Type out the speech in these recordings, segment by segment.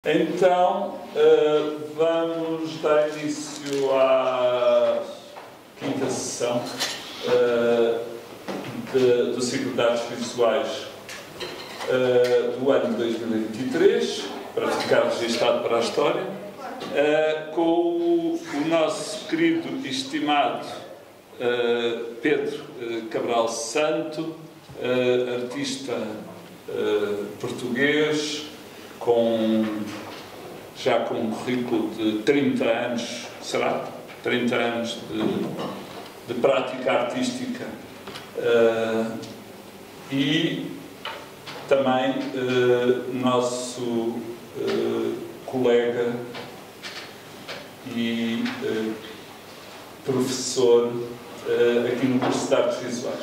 Então, vamos dar início à quinta sessão do ciclo de artes visuais do ano 2023, para ficar registado para a história, com o nosso querido e estimado Pedro Cabral Santo, artista português, já com um currículo de 30 anos, será? 30 anos de prática artística, e também nosso colega e professor aqui no curso de artes visuais.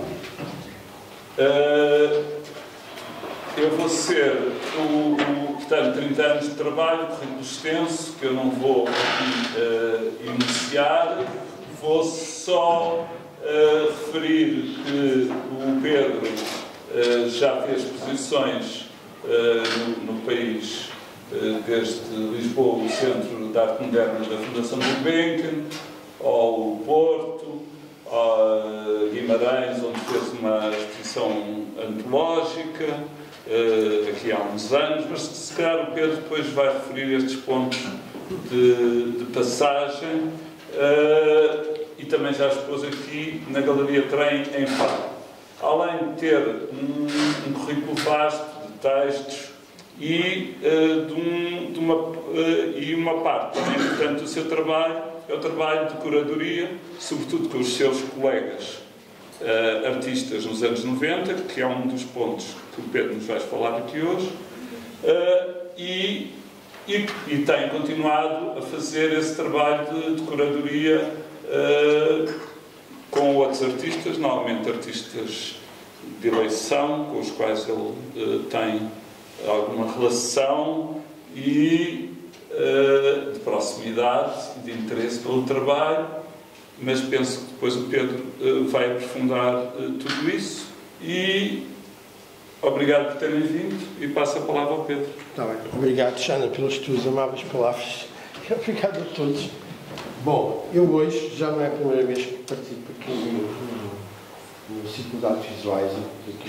Eu vou ser portanto, 30 anos de trabalho, currículo extenso, que eu não vou aqui iniciar. Vou só referir que o Pedro já fez exposições no país, desde Lisboa, o Centro de Arte Moderna da Fundação Gulbenkian, ao Porto, a Guimarães, onde fez uma exposição antológica, aqui há uns anos, mas se calhar o Pedro depois vai referir estes pontos de passagem, e também já expôs aqui na Galeria Trem em Faro. Além de ter um currículo vasto de textos e uma parte também importante do seu trabalho é o trabalho de curadoria, sobretudo com os seus colegas artistas nos anos 90, que é um dos pontos que o Pedro nos vai falar aqui hoje, e tem continuado a fazer esse trabalho de curadoria com outros artistas, normalmente artistas de eleição, com os quais ele tem alguma relação e de proximidade e de interesse pelo trabalho, mas penso que depois o Pedro vai aprofundar tudo isso. E obrigado por terem vindo e passo a palavra ao Pedro. Está bem. Obrigado, Xana, pelas tuas amáveis palavras. Obrigado a todos. Bom, eu hoje, já não é a primeira vez que participo aqui no ciclo de artes visuais, aqui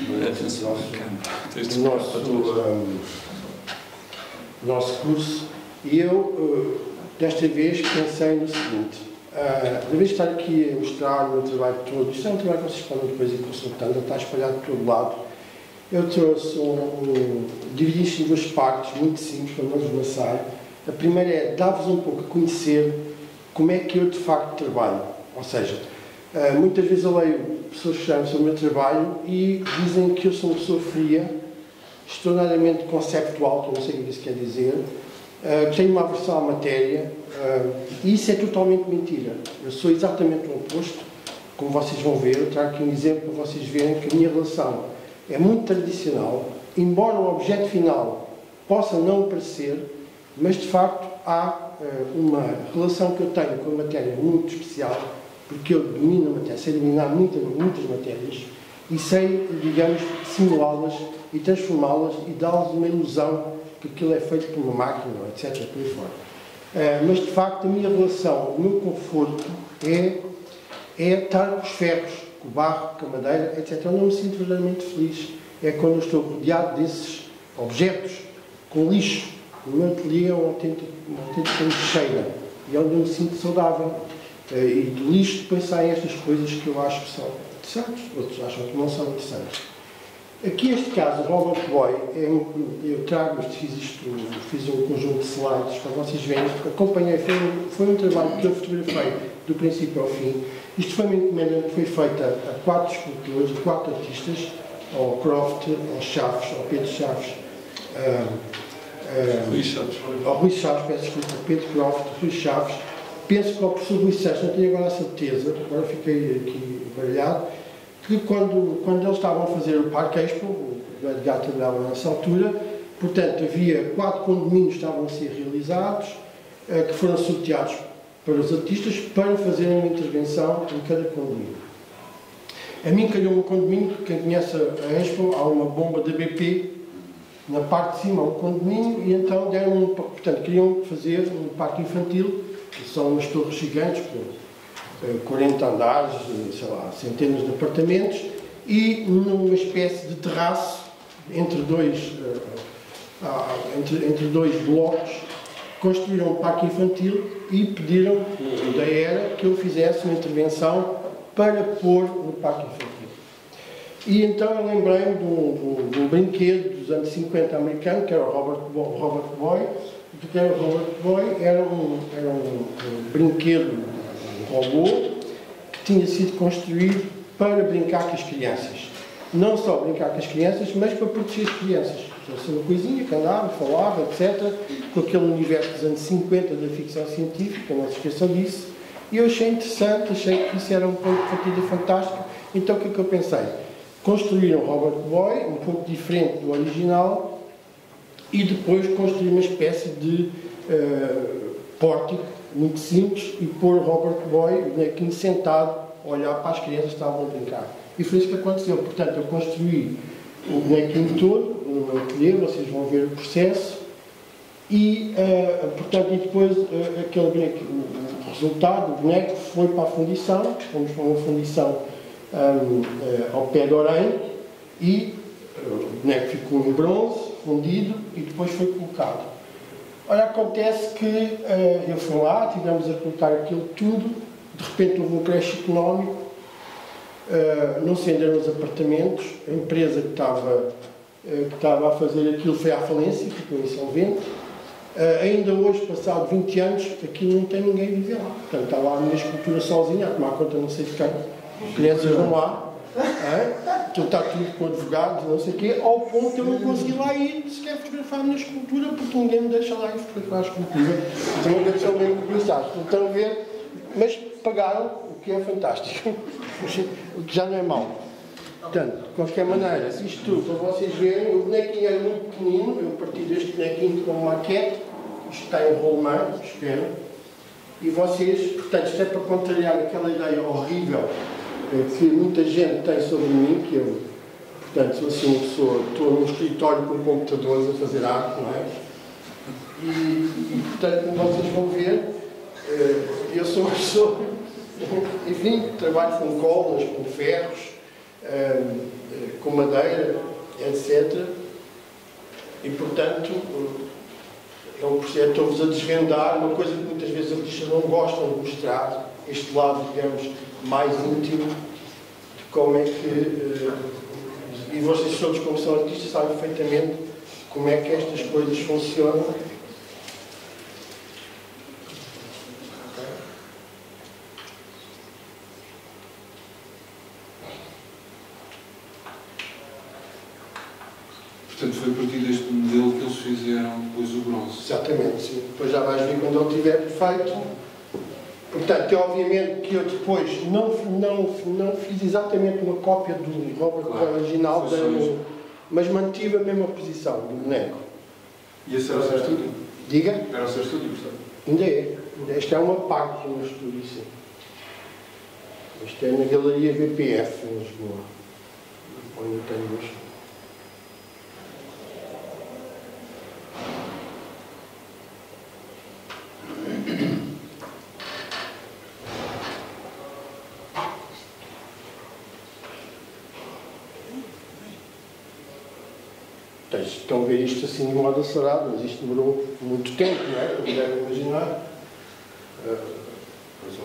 no nosso curso, e eu, desta vez, pensei no seguinte: de vez de estar aqui a mostrar o meu trabalho todo, isto é um trabalho que vocês podem depois ir consultando, está espalhado por todo lado. Eu trouxe dividi-isto em duas partes, muito simples, para não esboçar. A primeira é dar-vos um pouco a conhecer como é que eu de facto trabalho. Ou seja, muitas vezes eu leio pessoas que escrevem sobre o meu trabalho e dizem que eu sou uma pessoa fria, extraordinariamente conceptual, que eu não sei o que isso quer dizer, que tenho uma aversão à matéria, e isso é totalmente mentira. Eu sou exatamente o oposto, como vocês vão ver. Eu trago aqui um exemplo para vocês verem que a minha relação é muito tradicional, embora o objeto final possa não parecer, mas de facto há uma relação que eu tenho com a matéria muito especial, porque eu domino a matéria, sei dominar muitas matérias e sei, digamos, simulá-las e transformá-las e dar-lhes uma ilusão que aquilo é feito por uma máquina, etc. por aí fora. Mas de facto a minha relação, o meu conforto é estar com os ferros, com o barro, com a madeira, etc. Eu não me sinto verdadeiramente feliz. É quando eu estou rodeado desses objetos, com lixo. O meu ateliê é uma autêntica lixeira, e é onde eu me sinto saudável. E do lixo depois saem estas coisas que eu acho que são interessantes, outros acham que não são interessantes. Aqui este caso, Robert Boy, eu trago, fiz um conjunto de slides para vocês verem, acompanhei, foi um trabalho que eu fotografei do princípio ao fim. Isto foi uma encomenda que foi feita a 4 escultores, a 4 artistas, ao Croft, ao Chaves, ao Pedro Chaves, ao Rui Chaves, peço desculpa, Pedro Croft, Rui Chaves. Penso que ao professor Luís Seixas, não tenho agora a certeza, agora fiquei aqui baralhado, que quando eles estavam a fazer o Parque Expo, o Edgar trabalhava nessa altura, portanto havia 4 condomínios que estavam a ser realizados, que foram sorteados para os artistas para fazerem uma intervenção em cada condomínio. A mim calhou um condomínio, quem conhece a Expo, há uma bomba da BP na parte de cima um condomínio, e então deram, portanto, queriam fazer um parque infantil, que são umas torres gigantes, com 40 andares, sei lá, centenas de apartamentos, e numa espécie de terraço entre dois blocos, construíram um parque infantil e pediram da ERA que eu fizesse uma intervenção para pôr no parque infantil. E então eu lembrei-me de um brinquedo dos anos 50 americano, que era o Robot Boy. O que era o Robot Boy? Era um brinquedo, um robô, que tinha sido construído para brincar com as crianças. Não só brincar com as crianças, mas para proteger as crianças. Assim, uma coisinha que andava, falava, etc., com aquele universo dos anos 50 da ficção científica, não se esqueçam disso. E eu achei interessante, achei que isso era um ponto de partida fantástico. Então o que é que eu pensei? Construir um Robot Boy, um pouco diferente do original, e depois construir uma espécie de pórtico muito simples e pôr o Robot Boy, o bonequinho sentado, a olhar para as crianças que estavam a brincar. E foi isso que aconteceu. Portanto, eu construí o bonequinho todo, no meu ateliê, vocês vão ver o processo, e, portanto, e depois o resultado, o boneco, foi para a fundição, fomos para uma fundição ao pé de Orém, e o boneco ficou em bronze, fundido, e depois foi colocado. Ora, acontece que eu fui lá, tivemos a colocar aquilo tudo, de repente houve um crash económico, não se venderam os apartamentos, a empresa que estava a fazer aquilo foi à falência, ficou insolvente. Ainda hoje, passado 20 anos, aquilo não tem ninguém a viver lá. Portanto, está lá a minha escultura sozinha, a tomar conta não sei de quem. As crianças vão lá, aquilo está tudo com advogados, não sei o quê, ao ponto de eu não conseguir lá ir sequer fotografar a minha escultura, porque ninguém me deixa lá ir fotografar a escultura. Então não deixam mesmo começar. Estão a ver? Mas pagaram, o que é fantástico. O que já não é mau. Portanto, de qualquer maneira, isto tudo, para vocês verem, o bonequinho era muito pequenino, eu parti deste bonequinho com uma maquete, isto está em rolemã, espero, e vocês, portanto, isto é para contrariar aquela ideia horrível que muita gente tem sobre mim, que eu, portanto, sou assim uma pessoa, estou num escritório com computadores a fazer arte, não é? E portanto, como vocês vão ver, eu sou uma pessoa, enfim, trabalho com colas, com ferros, com madeira, etc. E, portanto, é um processo, estou-vos a desvendar uma coisa que muitas vezes os artistas não gostam de mostrar, este lado, digamos, mais íntimo de como é que... e vocês todos, como são artistas, sabem perfeitamente como é que estas coisas funcionam. Portanto, foi a partir deste modelo que eles fizeram depois o bronze. Exatamente, sim. Depois já vais ver quando ele estiver perfeito. Portanto, obviamente que eu depois não fiz exatamente uma cópia do Robert original, mas mantive a mesma posição do boneco. E esse era o seu estúdio? Diga? Era o seu estúdio, portanto? Ainda é. Esta é uma parte do meu estúdio, sim. Isto é na Galeria VPF, em Lisboa. Onde tenho o estúdio. Estão a ver isto assim de modo acelerado, mas isto demorou muito tempo, não é? Como devem imaginar. Pois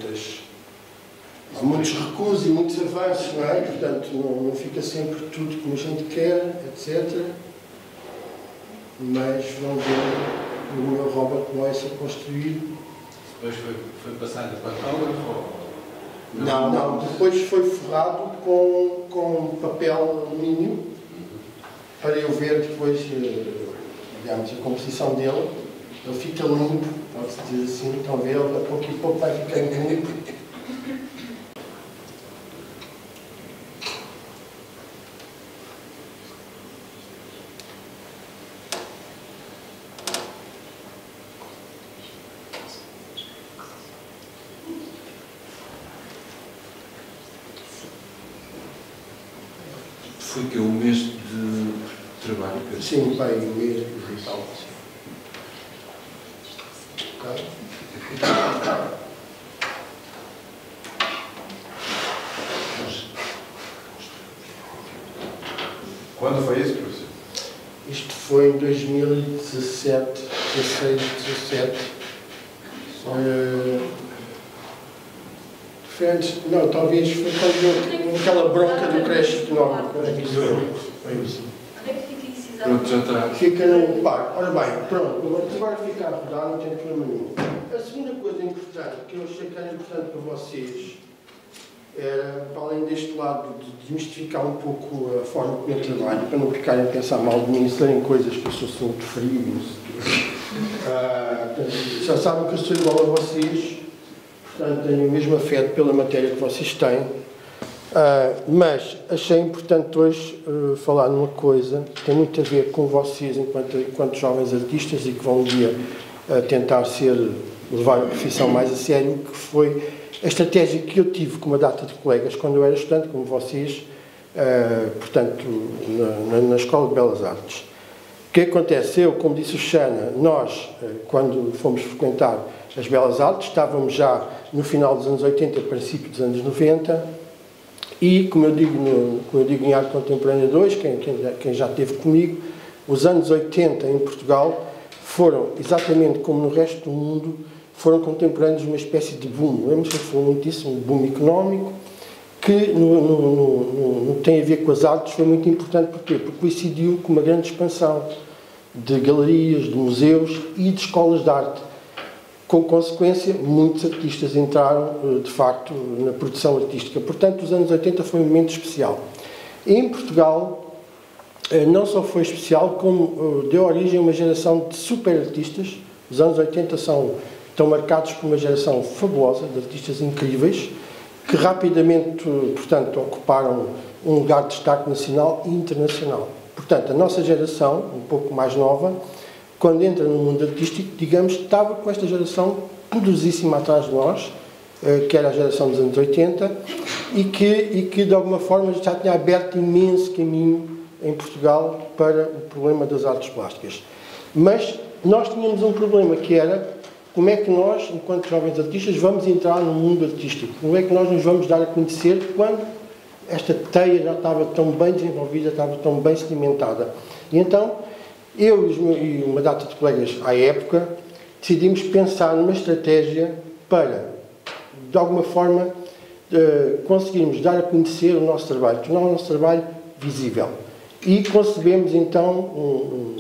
houve muitos recusos e muitos avanços, não é? Portanto, não fica sempre tudo como a gente quer, etc. Mas vão ver o meu Robot Boy a ser construído. Depois foi passado para autógrafo? Não. Depois foi forrado com papel alumínio, para eu ver depois, digamos, a composição dele. Ele fica limpo, pode-se dizer assim, estão a ver, a pouco e pouco vai ficando limpo. Foi que o mês de trabalho? Sim, bem, o mês e tal. Ok. Quando foi isso, professor? Isto foi em 2017, 16, 17. Foi antes, não, talvez foi quando aquela bronca do creche económico. Onde é que isso foi? Foi isso. Onde é que fica isso Pronto, exatamente? já está. Fica no par. Ora bem, pronto, agora fica a rodar, não tem problema nenhum. A segunda coisa importante, que eu achei que era importante para vocês, era, para além deste lado, de desmistificar um pouco a forma como eu trabalho, para não ficarem a pensar mal de mim, se lerem coisas que eu sou muito frio, já sabem que eu sou igual a vocês, portanto tenho o mesmo afeto pela matéria que vocês têm, mas achei importante hoje falar numa coisa que tem muito a ver com vocês enquanto jovens artistas e que vão um dia tentar levar a profissão mais a sério, que foi a estratégia que eu tive com uma data de colegas quando eu era estudante, como vocês, portanto, na Escola de Belas Artes. O que acontece? Eu, como disse o Xana, nós, quando fomos frequentar as Belas Artes, estávamos já no final dos anos 80, princípio dos anos 90, e, como eu digo em Arte Contemporânea 2, quem já esteve comigo, os anos 80 em Portugal foram, exatamente como no resto do mundo, foram contemporâneos de uma espécie de boom. Lembro-me que falou muito disso, um boom económico, que no que tem a ver com as artes foi muito importante. Porquê? Porque coincidiu com uma grande expansão de galerias, de museus e de escolas de arte. Com consequência, muitos artistas entraram, de facto, na produção artística. Portanto, os anos 80 foi um momento especial. Em Portugal, não só foi especial, como deu origem a uma geração de super artistas. Os anos 80 estão marcados por uma geração fabulosa, de artistas incríveis, que rapidamente, portanto, ocuparam um lugar de destaque nacional e internacional. Portanto, a nossa geração, um pouco mais nova, quando entra no mundo artístico, digamos, estava com esta geração poderosíssima atrás de nós, que era a geração dos anos 80, e que de alguma forma já tinha aberto imenso caminho em Portugal para o problema das artes plásticas. Mas nós tínhamos um problema que era: como é que nós, enquanto jovens artistas, vamos entrar no mundo artístico? Como é que nós nos vamos dar a conhecer quando esta teia já estava tão bem desenvolvida, estava tão bem sedimentada? E então, eu e uma data de colegas à época, decidimos pensar numa estratégia para, de alguma forma, conseguirmos dar a conhecer o nosso trabalho, tornar o nosso trabalho visível. E concebemos então,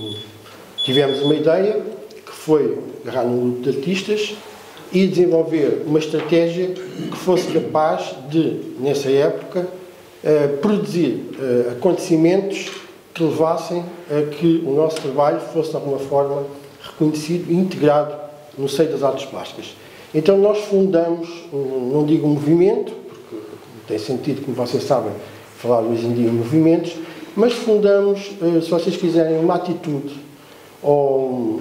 tivemos uma ideia, que foi agarrar num grupo de artistas e desenvolver uma estratégia que fosse capaz de, nessa época, produzir acontecimentos que levassem a que o nosso trabalho fosse, de alguma forma, reconhecido e integrado no seio das artes plásticas. Então nós fundamos, não digo um movimento, porque tem sentido, como vocês sabem, falar hoje em dia em movimentos, mas fundamos, se vocês quiserem, uma atitude ou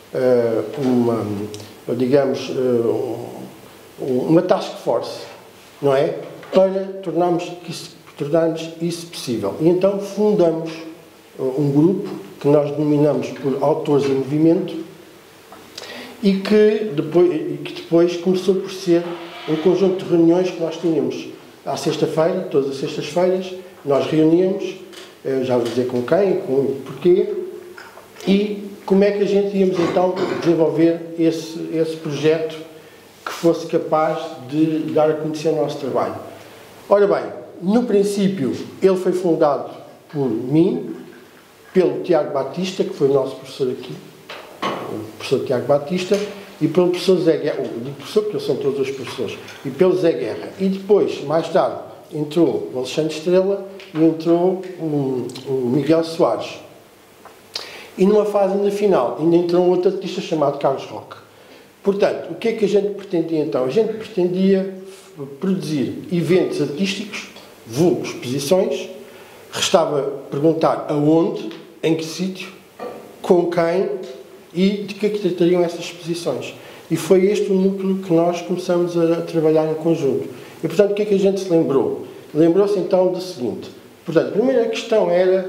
uma task force, não é? Para tornarmos isso possível. E então fundamos um grupo que nós denominamos por Autores em Movimento e que depois começou por ser um conjunto de reuniões que nós tínhamos à sexta-feira, todas as sextas-feiras, nós reuníamos, já vou dizer com quem, com o porquê, e como é que a gente íamos então desenvolver esse projeto que fosse capaz de dar a conhecer o nosso trabalho. Ora bem, no princípio ele foi fundado por mim, pelo Tiago Batista, que foi o nosso professor aqui, o professor Tiago Batista, e pelo professor Zé Guerra, digo professor porque eles são todos os professores, e pelo Zé Guerra. E depois, mais tarde, entrou o Alexandre Estrela e entrou o Miguel Soares. E numa fase ainda final, ainda entrou um outro artista chamado Carlos Roque. Portanto, o que é que a gente pretendia então? A gente pretendia produzir eventos artísticos, vulgo exposições. Restava perguntar aonde, em que sítio, com quem e de que é que tratariam essas exposições. E foi este o núcleo que nós começamos a trabalhar em conjunto. E, portanto, o que é que a gente se lembrou? Lembrou-se então do seguinte. Portanto, a primeira questão era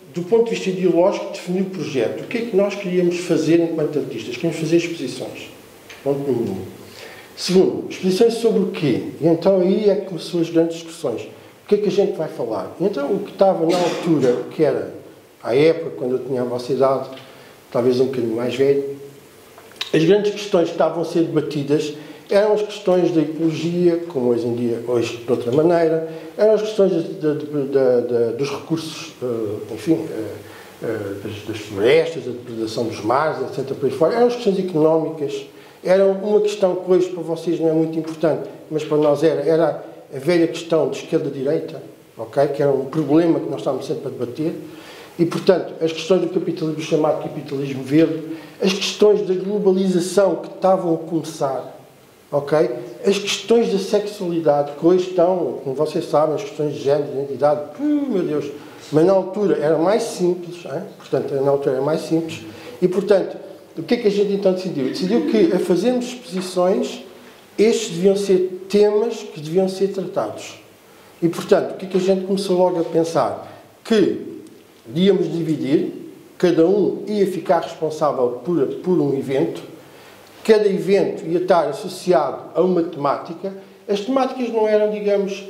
do ponto de vista ideológico, definir o projeto. O que é que nós queríamos fazer enquanto artistas? Queríamos fazer exposições. Ponto número 1. Segundo, exposições sobre o quê? E então aí é que começou as grandes discussões. O que é que a gente vai falar? E então o que estava na altura, que era à época, quando eu tinha a vossa idade, talvez um bocadinho mais velho, as grandes questões que estavam a ser debatidas eram as questões da ecologia, como hoje em dia, hoje de outra maneira, eram as questões dos recursos, enfim, das florestas, da depredação dos mares, etc. Por aí fora. Eram as questões económicas, eram uma questão que hoje para vocês não é muito importante, mas para nós era a velha questão de esquerda-direita, okay? Que era um problema que nós estávamos sempre a debater. E, portanto, as questões do capitalismo, chamado capitalismo verde, as questões da globalização que estavam a começar, ok? As questões da sexualidade, que hoje estão, como vocês sabem, as questões de género, de identidade, meu Deus, mas na altura era mais simples, portanto, na altura era mais simples, e, portanto, o que é que a gente então decidiu? Decidiu que, a fazermos exposições, estes deviam ser temas que deviam ser tratados. E, portanto, o que é que a gente começou logo a pensar? Que íamos dividir, cada um ia ficar responsável por um evento, cada evento ia estar associado a uma temática. As temáticas não eram, digamos,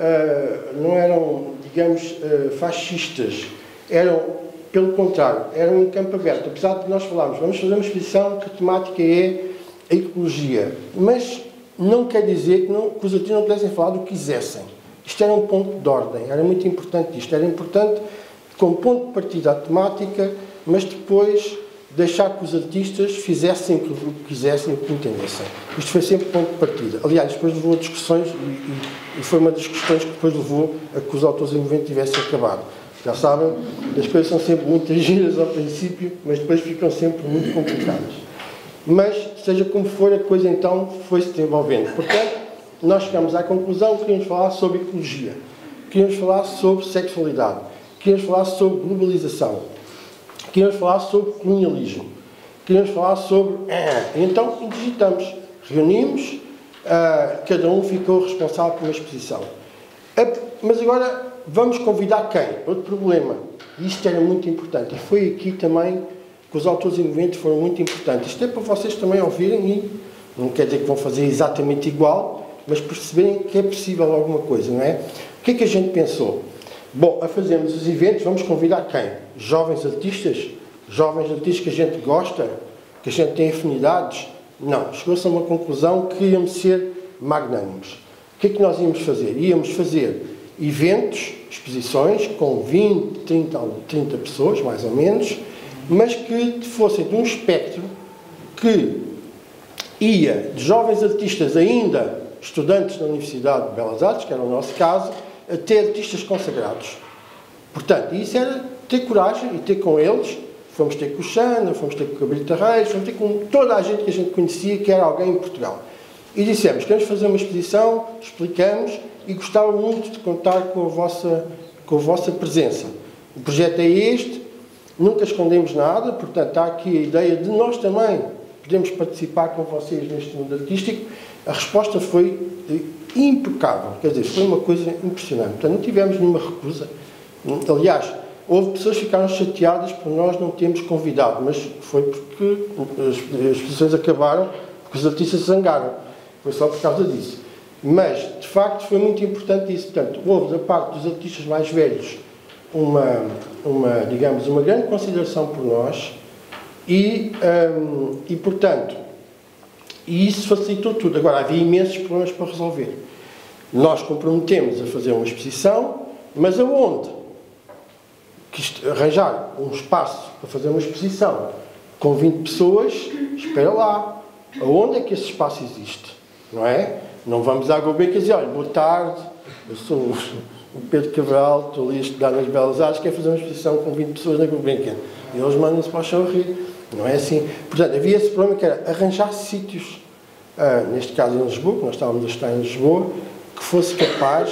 fascistas, eram, pelo contrário, eram em campo aberto. Apesar de nós falarmos, vamos fazer uma exposição que a temática é a ecologia, mas não quer dizer que os artistas não pudessem falar do que quisessem. Isto era um ponto de ordem, era muito importante isto, era importante como ponto de partida a temática, mas depois deixar que os artistas fizessem o que quisessem, o que entendessem. Isto foi sempre ponto de partida. Aliás, depois levou a discussões, e foi uma das questões que depois levou a que os autores em movimento tivessem acabado. Já sabem, as coisas são sempre muito giras ao princípio, mas depois ficam sempre muito complicadas. Mas, seja como for, a coisa então foi-se desenvolvendo. Portanto, nós chegamos à conclusão que queríamos falar sobre ecologia, queríamos falar sobre sexualidade, queríamos falar sobre globalização, queríamos falar sobre colonialismo, queríamos falar sobre... Então, digitamos, reunimos, cada um ficou responsável por uma exposição. Mas agora, vamos convidar quem? Outro problema. Isto era muito importante. E foi aqui também que os autores em movimento foram muito importantes. Isto é para vocês também ouvirem e não quer dizer que vão fazer exatamente igual, mas perceberem que é possível alguma coisa, não é? O que é que a gente pensou? Bom, a fazermos os eventos, vamos convidar quem? Jovens artistas que a gente gosta, que a gente tem afinidades? Não, chegou-se a uma conclusão que íamos ser magnânimos. O que é que nós íamos fazer? Íamos fazer eventos, exposições, com 20, 30 pessoas, mais ou menos, mas que fossem de um espectro que ia de jovens artistas ainda estudantes da Universidade de Belas Artes, que era o nosso caso, até artistas consagrados. Portanto, isso era ter coragem e ter com eles. Fomos ter com o Xana, fomos ter com o Cabrita Reis, fomos ter com toda a gente que a gente conhecia que era alguém em Portugal. E dissemos, queremos fazer uma exposição, explicamos, e gostava muito de contar com a vossa presença. O projeto é este, nunca escondemos nada, portanto, há aqui a ideia de nós também podemos participar com vocês neste mundo artístico. A resposta foi impecável, quer dizer, foi uma coisa impressionante. Portanto, não tivemos nenhuma recusa. Aliás, houve pessoas que ficaram chateadas por nós não termos convidado, mas foi porque as exposições acabaram, porque os artistas se zangaram. Foi só por causa disso. Mas, de facto, foi muito importante isso. Portanto, houve da parte dos artistas mais velhos digamos, uma grande consideração por nós e portanto, e isso facilitou tudo. Agora, havia imensos problemas para resolver. Nós comprometemos a fazer uma exposição, mas aonde? Arranjar um espaço para fazer uma exposição com 20 pessoas, espera lá. Aonde é que esse espaço existe? Não é? Não vamos à Gulbenkian e dizer, olha, boa tarde, eu sou o Pedro Cabral, estou ali a estudar nas Belas Artes, quero fazer uma exposição com 20 pessoas na Gulbenkian. E eles mandam-se para o chão rir. Não é assim. Portanto, havia esse problema que era arranjar sítios, neste caso em Lisboa, que nós estávamos a estar em Lisboa, que fosse capaz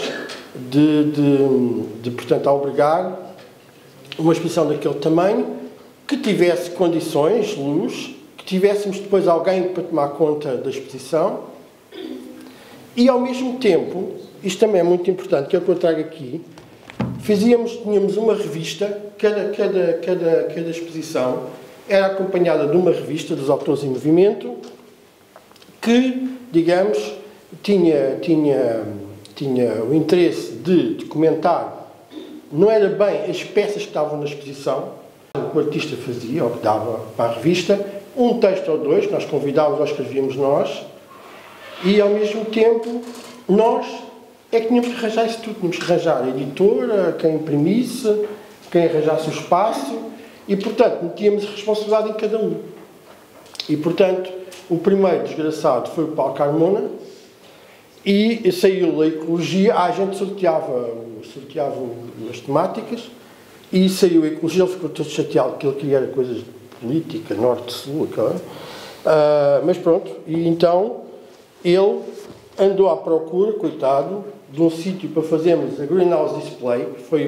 de portanto, albergar uma exposição daquele tamanho, que tivesse condições, luz, que tivéssemos depois alguém para tomar conta da exposição e, ao mesmo tempo, isto também é muito importante, que é o que eu trago aqui, tínhamos uma revista, cada exposição era acompanhada de uma revista dos autores em movimento que, digamos, tinha o interesse de documentar, não era bem as peças que estavam na exposição, o que o artista fazia, ou que dava para a revista, um texto ou dois, nós convidávamos ou escrevíamos nós, e ao mesmo tempo nós é que tínhamos que arranjar isso tudo, tínhamos que arranjar a editora, quem imprimisse, quem arranjasse o espaço, e portanto metíamos responsabilidade em cada um. E portanto o primeiro desgraçado foi o Paulo Carmona, e saiu a ecologia, a gente sorteava as temáticas, e saiu a ecologia, ele ficou todo chateado porque ele queria coisas de política, norte-sul, mas pronto, e então ele andou à procura, coitado, de um sítio para fazermos a Greenhouse Display, que foi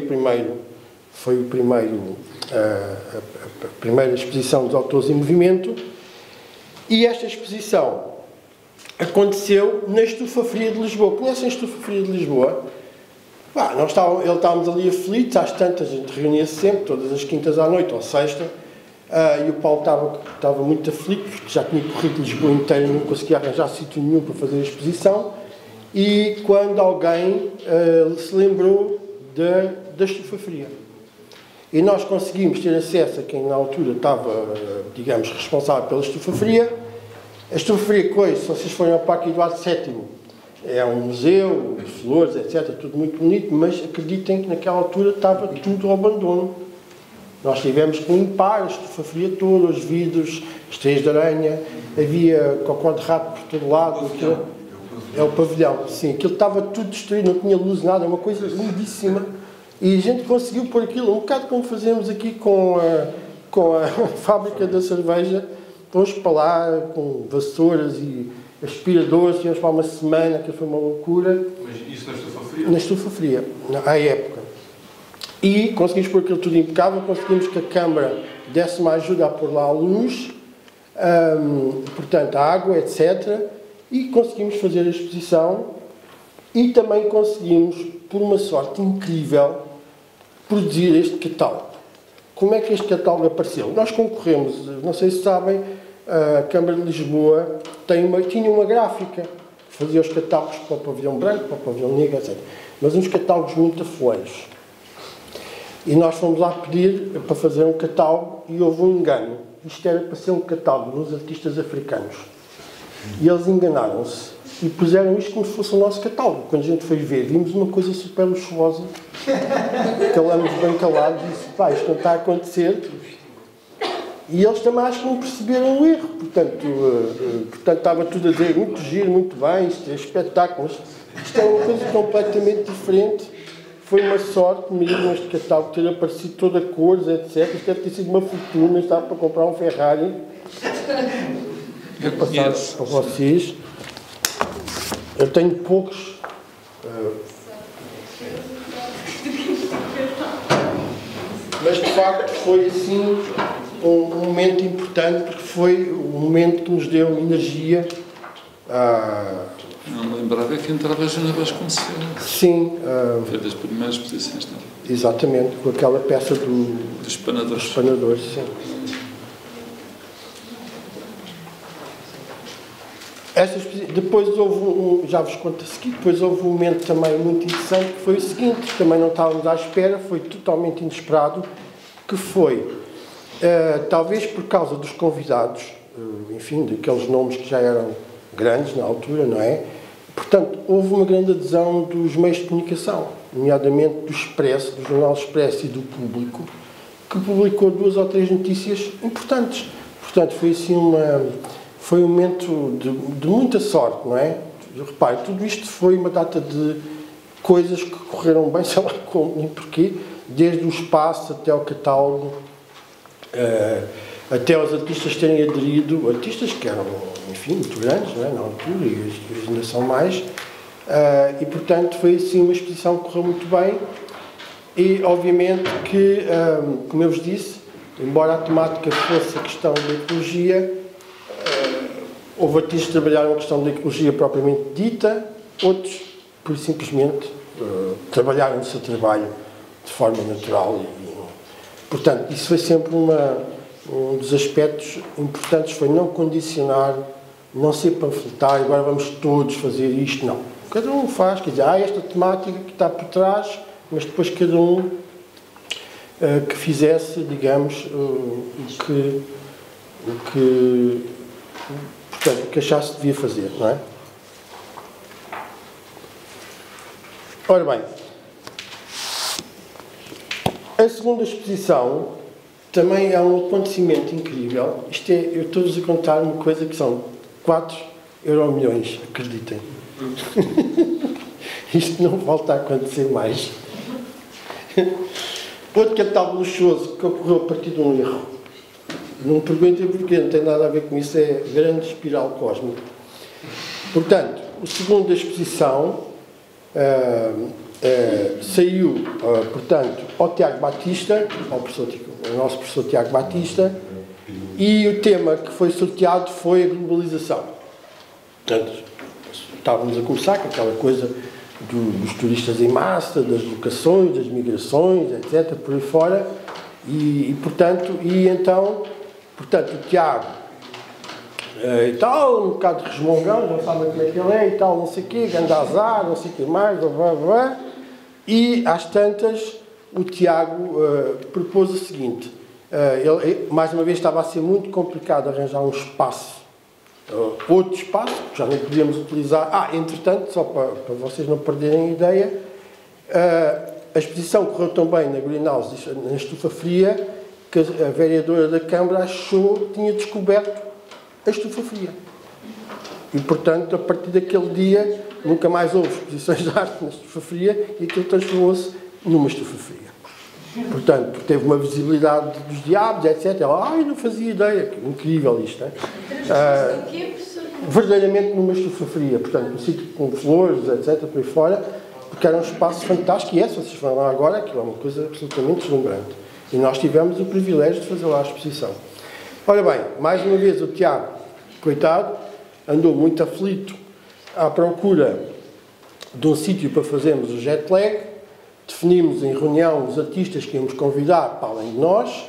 a primeira exposição dos autores em movimento, e esta exposição aconteceu na Estufa Fria de Lisboa. Conhecem a Estufa Fria de Lisboa? Estávamos ali aflitos, às tantas, a gente reunia-se sempre, todas as quintas à noite, ou sexta, e o Paulo estava muito aflito, porque já tinha corrido Lisboa inteira, não conseguia arranjar sítio nenhum para fazer a exposição, e quando alguém se lembrou da Estufa Fria. E nós conseguimos ter acesso a quem na altura estava, digamos, responsável pela Estufa Fria. A Estufa Fria, se vocês forem ao Parque Eduardo VII, é um museu, flores, etc., tudo muito bonito, mas acreditem que naquela altura estava tudo ao abandono. Nós tivemos que limpar a Estufa Fria toda, os vidros, as teias de aranha, havia cocó de rato por todo lado. É o pavilhão, sim. Aquilo estava tudo destruído, não tinha luz, nada, é uma coisa lindíssima. E a gente conseguiu pôr aquilo, um bocado como fazemos aqui com a fábrica da cerveja, fomos para lá com vassouras e aspiradores, tínhamos para uma semana, que foi uma loucura. Mas isso na Estufa Fria? Na Estufa Fria, à época. E conseguimos pôr aquilo tudo impecável, conseguimos que a Câmara desse uma ajuda a pôr lá a luz, portanto, a água, etc. E conseguimos fazer a exposição e também conseguimos, por uma sorte incrível, produzir este catálogo. Como é que este catálogo apareceu? Nós concorremos, não sei se sabem, a Câmara de Lisboa tinha uma gráfica, fazia os catálogos para o pavilhão branco, para o pavilhão negro, etc. Mas uns catálogos muito afeios. E nós fomos lá pedir para fazer um catálogo e houve um engano. Isto era para ser um catálogo dos artistas africanos. E eles enganaram-se e puseram isto como se fosse o nosso catálogo. Quando a gente foi ver, vimos uma coisa super luxuosa. Calamos bem calados e disse, pá, isto não está a acontecer. E eles também acho que não perceberam o erro. Portanto, estava tudo a dizer, muito giro, muito bem, isto é espetáculo. Isto é uma coisa completamente diferente. Foi uma sorte mesmo este catálogo ter aparecido toda a cores, etc. Isto deve ter sido uma fortuna, estava para comprar um Ferrari. Vou passar para vocês. Eu tenho poucos. Mas de facto foi assim um momento importante, porque foi o momento que nos deu energia. Não lembrava que entrava a Joana Vasconcelos. Sim. Foi das primeiras exposições, não? Exatamente, com aquela peça dos espanadores. Sim. Depois houve já vos conto a seguir, depois houve um momento também muito interessante, que foi o seguinte, também não estávamos à espera, foi totalmente inesperado, que foi, talvez por causa dos convidados, enfim, daqueles nomes que já eram grandes na altura, não é? Portanto, houve uma grande adesão dos meios de comunicação, nomeadamente do Expresso, do Jornal Expresso e do Público, que publicou 2 ou 3 notícias importantes. Portanto, foi assim foi um momento de muita sorte, não é? Repare, tudo isto foi uma data de coisas que correram bem, sei lá como, nem porquê, desde o espaço até ao catálogo, até os artistas terem aderido, artistas que eram, enfim, muito grandes, não é? Na altura, e ainda são mais, e portanto foi assim uma exposição que correu muito bem, e obviamente que, como eu vos disse, embora a temática fosse a questão da ecologia, houve artistas que trabalharam a questão da ecologia propriamente dita, outros, por simplesmente, trabalharam o seu trabalho de forma natural. Portanto, isso foi sempre um dos aspectos importantes, foi não condicionar, não ser panfletário, agora vamos todos fazer isto, não. Cada um faz, quer dizer, há esta temática que está por trás, mas depois cada um que fizesse, digamos, o que achasse que devia fazer, não é? Ora bem, a segunda exposição também é um acontecimento incrível. Isto é, eu estou-vos a contar uma coisa que são 4 euromilhões, acreditem. Isto não volta a acontecer mais. Outro catálogo luxuoso que ocorreu a partir de um erro. Não me perguntem porquê, não tem nada a ver com isso, é grande espiral cósmica. Portanto, o segundo da exposição saiu, portanto, ao Tiago Batista, ao nosso professor Tiago Batista, e o tema que foi sorteado foi a globalização. Portanto, estávamos a começar com aquela coisa dos turistas em massa, das locações, das migrações, etc., por aí fora, então, o Tiago e tal, um bocado de resmungão, não sabe como é que ele é e tal, não sei o quê, grande azar, não sei o que mais, blá, e às tantas o Tiago propôs o seguinte, ele, mais uma vez estava a ser muito complicado arranjar um espaço, outro espaço, que já não podíamos utilizar. Entretanto, só para vocês não perderem a ideia, a exposição correu tão bem na Greenhouse, na estufa fria, que a vereadora da Câmara tinha descoberto a estufa fria. E, portanto, a partir daquele dia, nunca mais houve exposições de arte na estufa fria e aquilo transformou-se numa estufa fria. Portanto, teve uma visibilidade dos diabos, etc. Ela, não fazia ideia. Incrível isto, não é? Verdadeiramente numa estufa fria. Portanto, um sítio com flores, etc. por aí fora, porque era um espaço fantástico. E se vocês vão lá agora, aquilo é uma coisa absolutamente deslumbrante. E nós tivemos o privilégio de fazer lá a exposição. Ora bem, mais uma vez o Tiago, coitado, andou muito aflito à procura de um sítio para fazermos o jet lag. Definimos em reunião os artistas que íamos convidar para além de nós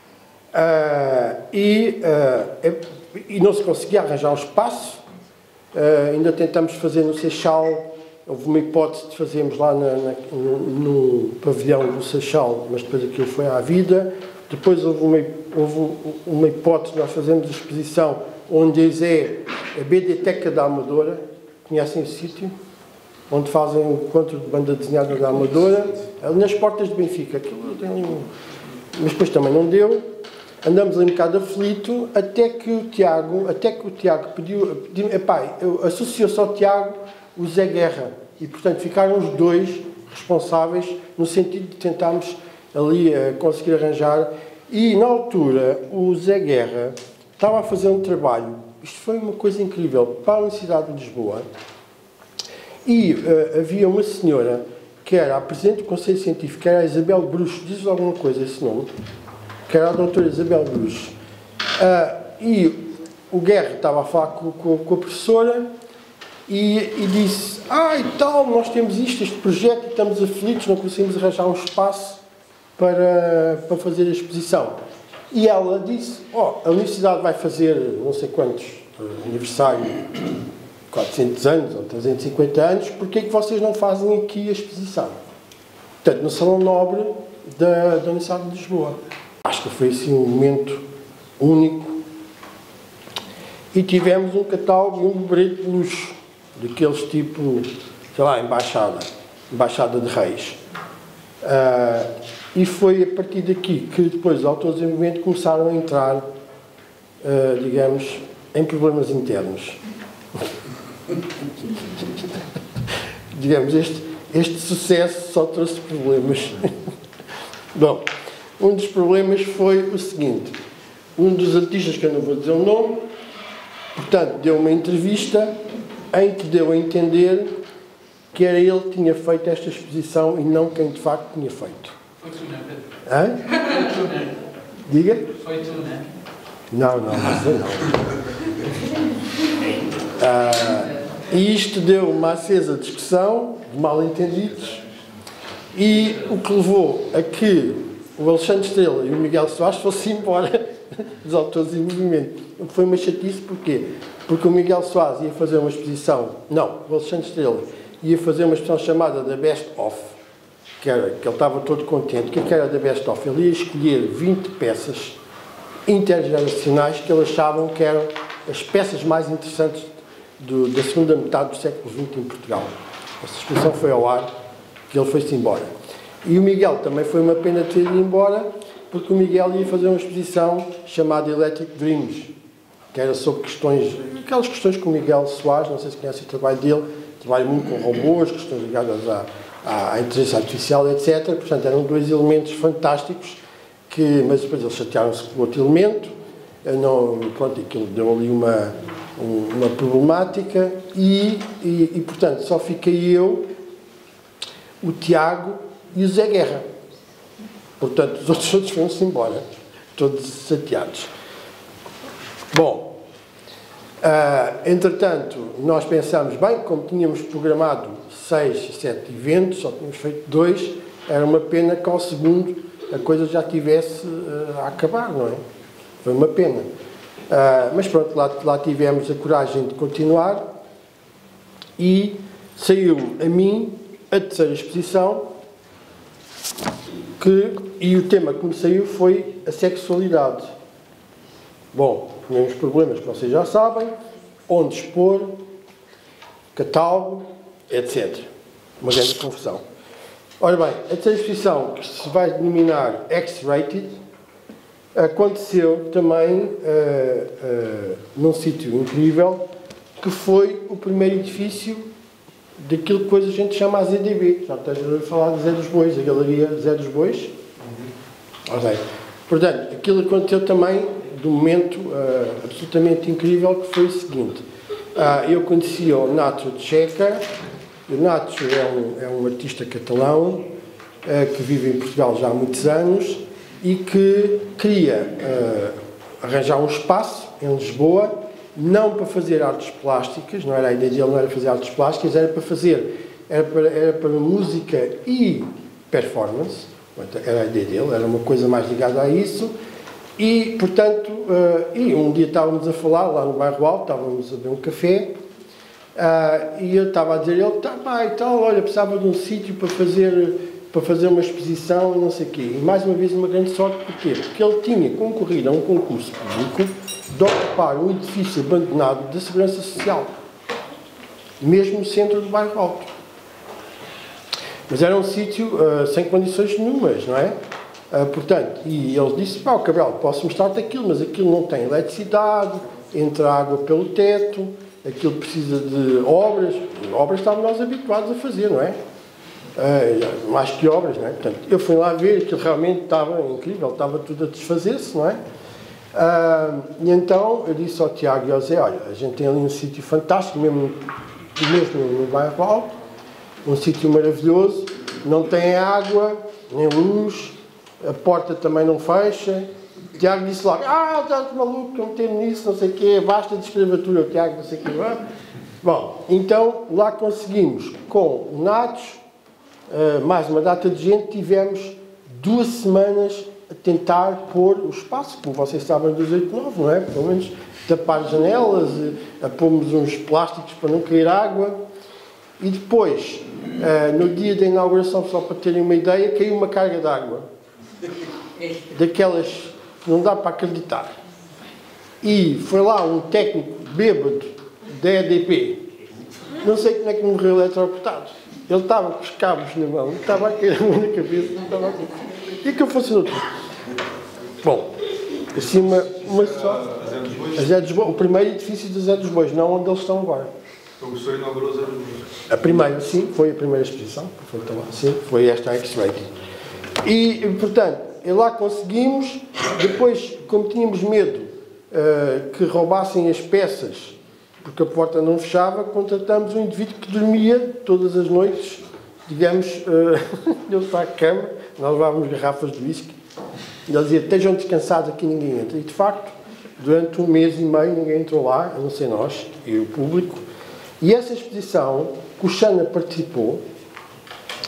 e não se conseguia arranjar um espaço. Ainda tentamos fazer no Seixal. Houve uma hipótese de fazermos lá no pavilhão do Seixal, mas depois aquilo foi à vida. Depois houve uma hipótese de nós fazermos a exposição onde é a BDteca da Amadora. Conhecem o sítio? Onde fazem o encontro de banda desenhada da Amadora, ali nas portas de Benfica. Mas depois também não deu. Andamos ali um bocado aflito, até que o Tiago pediu associou-se ao Tiago o Zé Guerra. E, portanto, ficaram os dois responsáveis no sentido de tentarmos ali conseguir arranjar. E, na altura, o Zé Guerra estava a fazer um trabalho. Isto foi uma coisa incrível para a Universidade de Lisboa. E havia uma senhora que era a Presidente do Conselho Científico, que era a Isabel Bruxo, diz-vos alguma coisa esse nome, que era a doutora Isabel Bruxo. E o Guerra estava a falar com a professora e disse, e tal, nós temos este projeto e estamos aflitos, não conseguimos arranjar um espaço para fazer a exposição. E ela disse, a Universidade vai fazer não sei quantos aniversário, 400 anos ou 350 anos, porque é que vocês não fazem aqui a exposição? Portanto, no Salão Nobre da Universidade de Lisboa. Acho que foi assim um momento único. E tivemos um catálogo e um brete de luxo, daqueles tipo, sei lá, Embaixada de Reis. E foi a partir daqui que depois os autores em movimento começaram a entrar, digamos, em problemas internos. Digamos, este sucesso só trouxe problemas. Bom, um dos problemas foi o seguinte: um dos artistas, que eu não vou dizer o nome, portanto, deu uma entrevista em que deu a entender que era ele que tinha feito esta exposição e não quem de facto tinha feito. Foi tu, não é, Pedro? Hã? Foi tu, não é? Diga? Foi tu, não é? Não sei não. E isto deu uma acesa discussão de mal-entendidos E o que levou a que o Alexandre Estrela e o Miguel Soares fossem embora dos autores em movimento. Foi uma chatice, porquê? Porque o Miguel Soares ia fazer uma exposição, não, o Alexandre Estrela ia fazer uma exposição chamada The Best Of, que ele estava todo contente. O que era The Best Of? Ele ia escolher 20 peças intergeracionais que ele achavam que eram as peças mais interessantes da segunda metade do século XX em Portugal. Essa exposição foi ao ar, que ele foi-se embora. E o Miguel também foi uma pena ter ido embora, porque o Miguel ia fazer uma exposição chamada Electric Dreams, que era sobre aquelas questões que o Miguel Soares, não sei se conhece o trabalho dele, trabalha muito com robôs, questões ligadas à inteligência artificial, etc. Portanto, eram dois elementos fantásticos, mas depois eles chatearam-se com outro elemento, pronto, aquilo deu ali uma problemática e, portanto, só fiquei eu, o Tiago e o Zé Guerra. Portanto, os outros todos foram-se embora, todos chateados. Bom, entretanto, nós pensámos, bem, como tínhamos programado 6, 7 eventos, só tínhamos feito 2, era uma pena que ao segundo a coisa já tivesse a acabar, não é? Foi uma pena. Mas pronto, lá tivemos a coragem de continuar e saiu a mim a terceira exposição e o tema que me saiu foi a sexualidade. Bom, tínhamos problemas que vocês já sabem, onde expor, catálogo, etc. Uma grande confusão. Ora bem, a terceira exposição, que se vai denominar X-Rated, aconteceu também num sítio incrível, que foi o primeiro edifício daquilo que depois a gente chama a ZDB. Já estás a falar de Zé dos Bois, a Galeria Zé dos Bois. Ok. Portanto, aquilo aconteceu também de um momento absolutamente incrível, que foi o seguinte. Eu conhecia o Nacho Tcheca. O Nacho é um artista catalão que vive em Portugal já há muitos anos e que queria arranjar um espaço em Lisboa, não para fazer artes plásticas, não era a ideia dele, não era fazer artes plásticas, era para música e performance, era a ideia dele, era uma coisa mais ligada a isso, e, portanto, um dia estávamos a falar lá no Bairro Alto, estávamos a beber um café, e eu estava a dizer, ele, tá bem, então, olha, precisava de um sítio para fazer uma exposição e não sei o quê. E mais uma vez uma grande sorte, porquê? Porque ele tinha concorrido a um concurso público de ocupar um edifício abandonado da Segurança Social, mesmo no centro do Bairro Alto. Mas era um sítio sem condições nenhumas, não é? Portanto, e ele disse, pá, Cabral, posso mostrar-te aquilo, mas aquilo não tem eletricidade, entra água pelo teto, aquilo precisa de obras estávamos nós habituados a fazer, não é? Mais que obras, não é? Portanto, eu fui lá ver, aquilo realmente estava incrível, estava tudo a desfazer-se, não é? E então eu disse ao Tiago e ao Zé, olha, a gente tem ali um sítio fantástico, mesmo no Bairro Alto, um sítio maravilhoso, não tem água, nem luz, a porta também não fecha. O Tiago disse logo, estás maluco, eu meter-me nisso, não sei o quê, basta de escravatura, o Tiago, não sei o quê. Bom, então lá conseguimos, com o Nacho, mais uma data de gente, tivemos 2 semanas a tentar pôr o espaço, como vocês sabem, dos 8-9, não é? Pelo menos tapar janelas, a pôrmos uns plásticos para não cair água. E depois, no dia da inauguração, só para terem uma ideia, caiu uma carga de água. Daquelas que não dá para acreditar. E foi lá um técnico bêbado da EDP. Não sei como é que morreu eletrocutado. Ele estava com os cabos na mão, estava a cair na cabeça, não estava a cair. E que funcionou tudo. Bom, assim uma só. A Zé dos Bois, o primeiro edifício do Zé dos Bois, não onde eles estão agora. Então o senhor inaugurou Zé dos Bois? A primeira, sim, foi a primeira exposição. Foi esta X-Rated. E, portanto, lá conseguimos. Depois, como tínhamos medo que roubassem as peças, porque a porta não fechava, contratamos um indivíduo que dormia todas as noites, digamos, ele está à cama, nós levávamos garrafas de whisky, e ele dizia, estejam descansados, aqui ninguém entra. E, de facto, durante 1 mês e meio ninguém entrou lá, a não ser nós e o público. E essa exposição, que o Xana participou,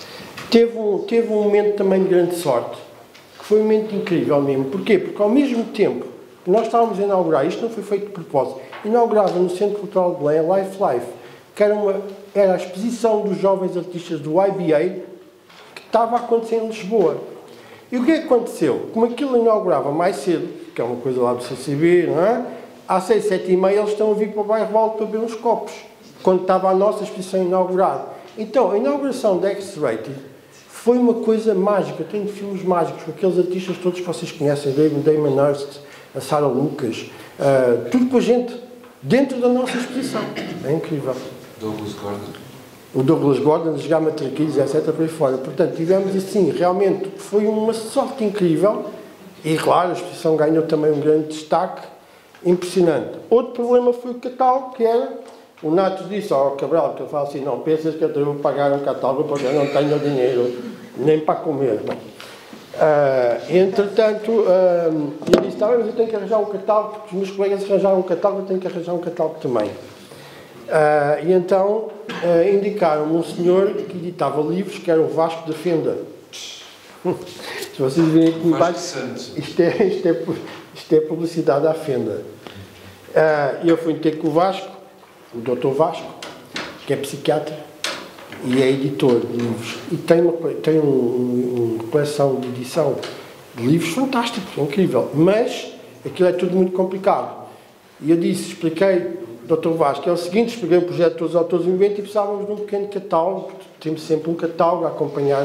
teve um momento também de grande sorte, que foi um momento incrível mesmo. Porquê? Porque ao mesmo tempo que nós estávamos a inaugurar, isto não foi feito de propósito, inaugurava no Centro Cultural de Belém a Life, que era a exposição dos jovens artistas do IBA, que estava a acontecer em Lisboa. E o que é que aconteceu? Como aquilo inaugurava mais cedo, que é uma coisa lá do CCB, não é? Às 6, 7 e meia eles estão a vir para o bairro Valdo para beber uns copos, quando estava a nossa exposição inaugurada. Então, a inauguração da X-Rated foi uma coisa mágica. Eu tenho filmes mágicos com aqueles artistas todos que vocês conhecem, Damon Hirst, a Sarah Lucas, tudo com a gente dentro da nossa exposição. É incrível. Douglas Gordon. O Douglas Gordon, os Gamatraquilhos, etc. por aí fora. Portanto, tivemos assim, realmente, foi uma sorte incrível e, claro, a exposição ganhou também um grande destaque, impressionante. Outro problema foi o catálogo, que era, o Nato disse ao Cabral, que ele fala assim, não, pensas que eu vou pagar um catálogo porque eu não tenho dinheiro nem para comer, não. Entretanto, eu disse, tá bem, mas eu tenho que arranjar um catálogo, porque os meus colegas arranjaram um catálogo, eu tenho que arranjar um catálogo também. E então indicaram-me um senhor que editava livros, que era o Vasco da Fenda. Se vocês virem aqui embaixo, isto é publicidade à Fenda. E eu fui ter com o Vasco, o Dr. Vasco, que é psiquiatra e é editor de livros. E tem uma coleção de edição de livros fantásticos, é incrível. Mas aquilo é tudo muito complicado. E eu expliquei, Dr. Vasco, é o seguinte, expliquei o projeto de todos os autores em evento e precisávamos de um pequeno catálogo, temos sempre um catálogo a acompanhar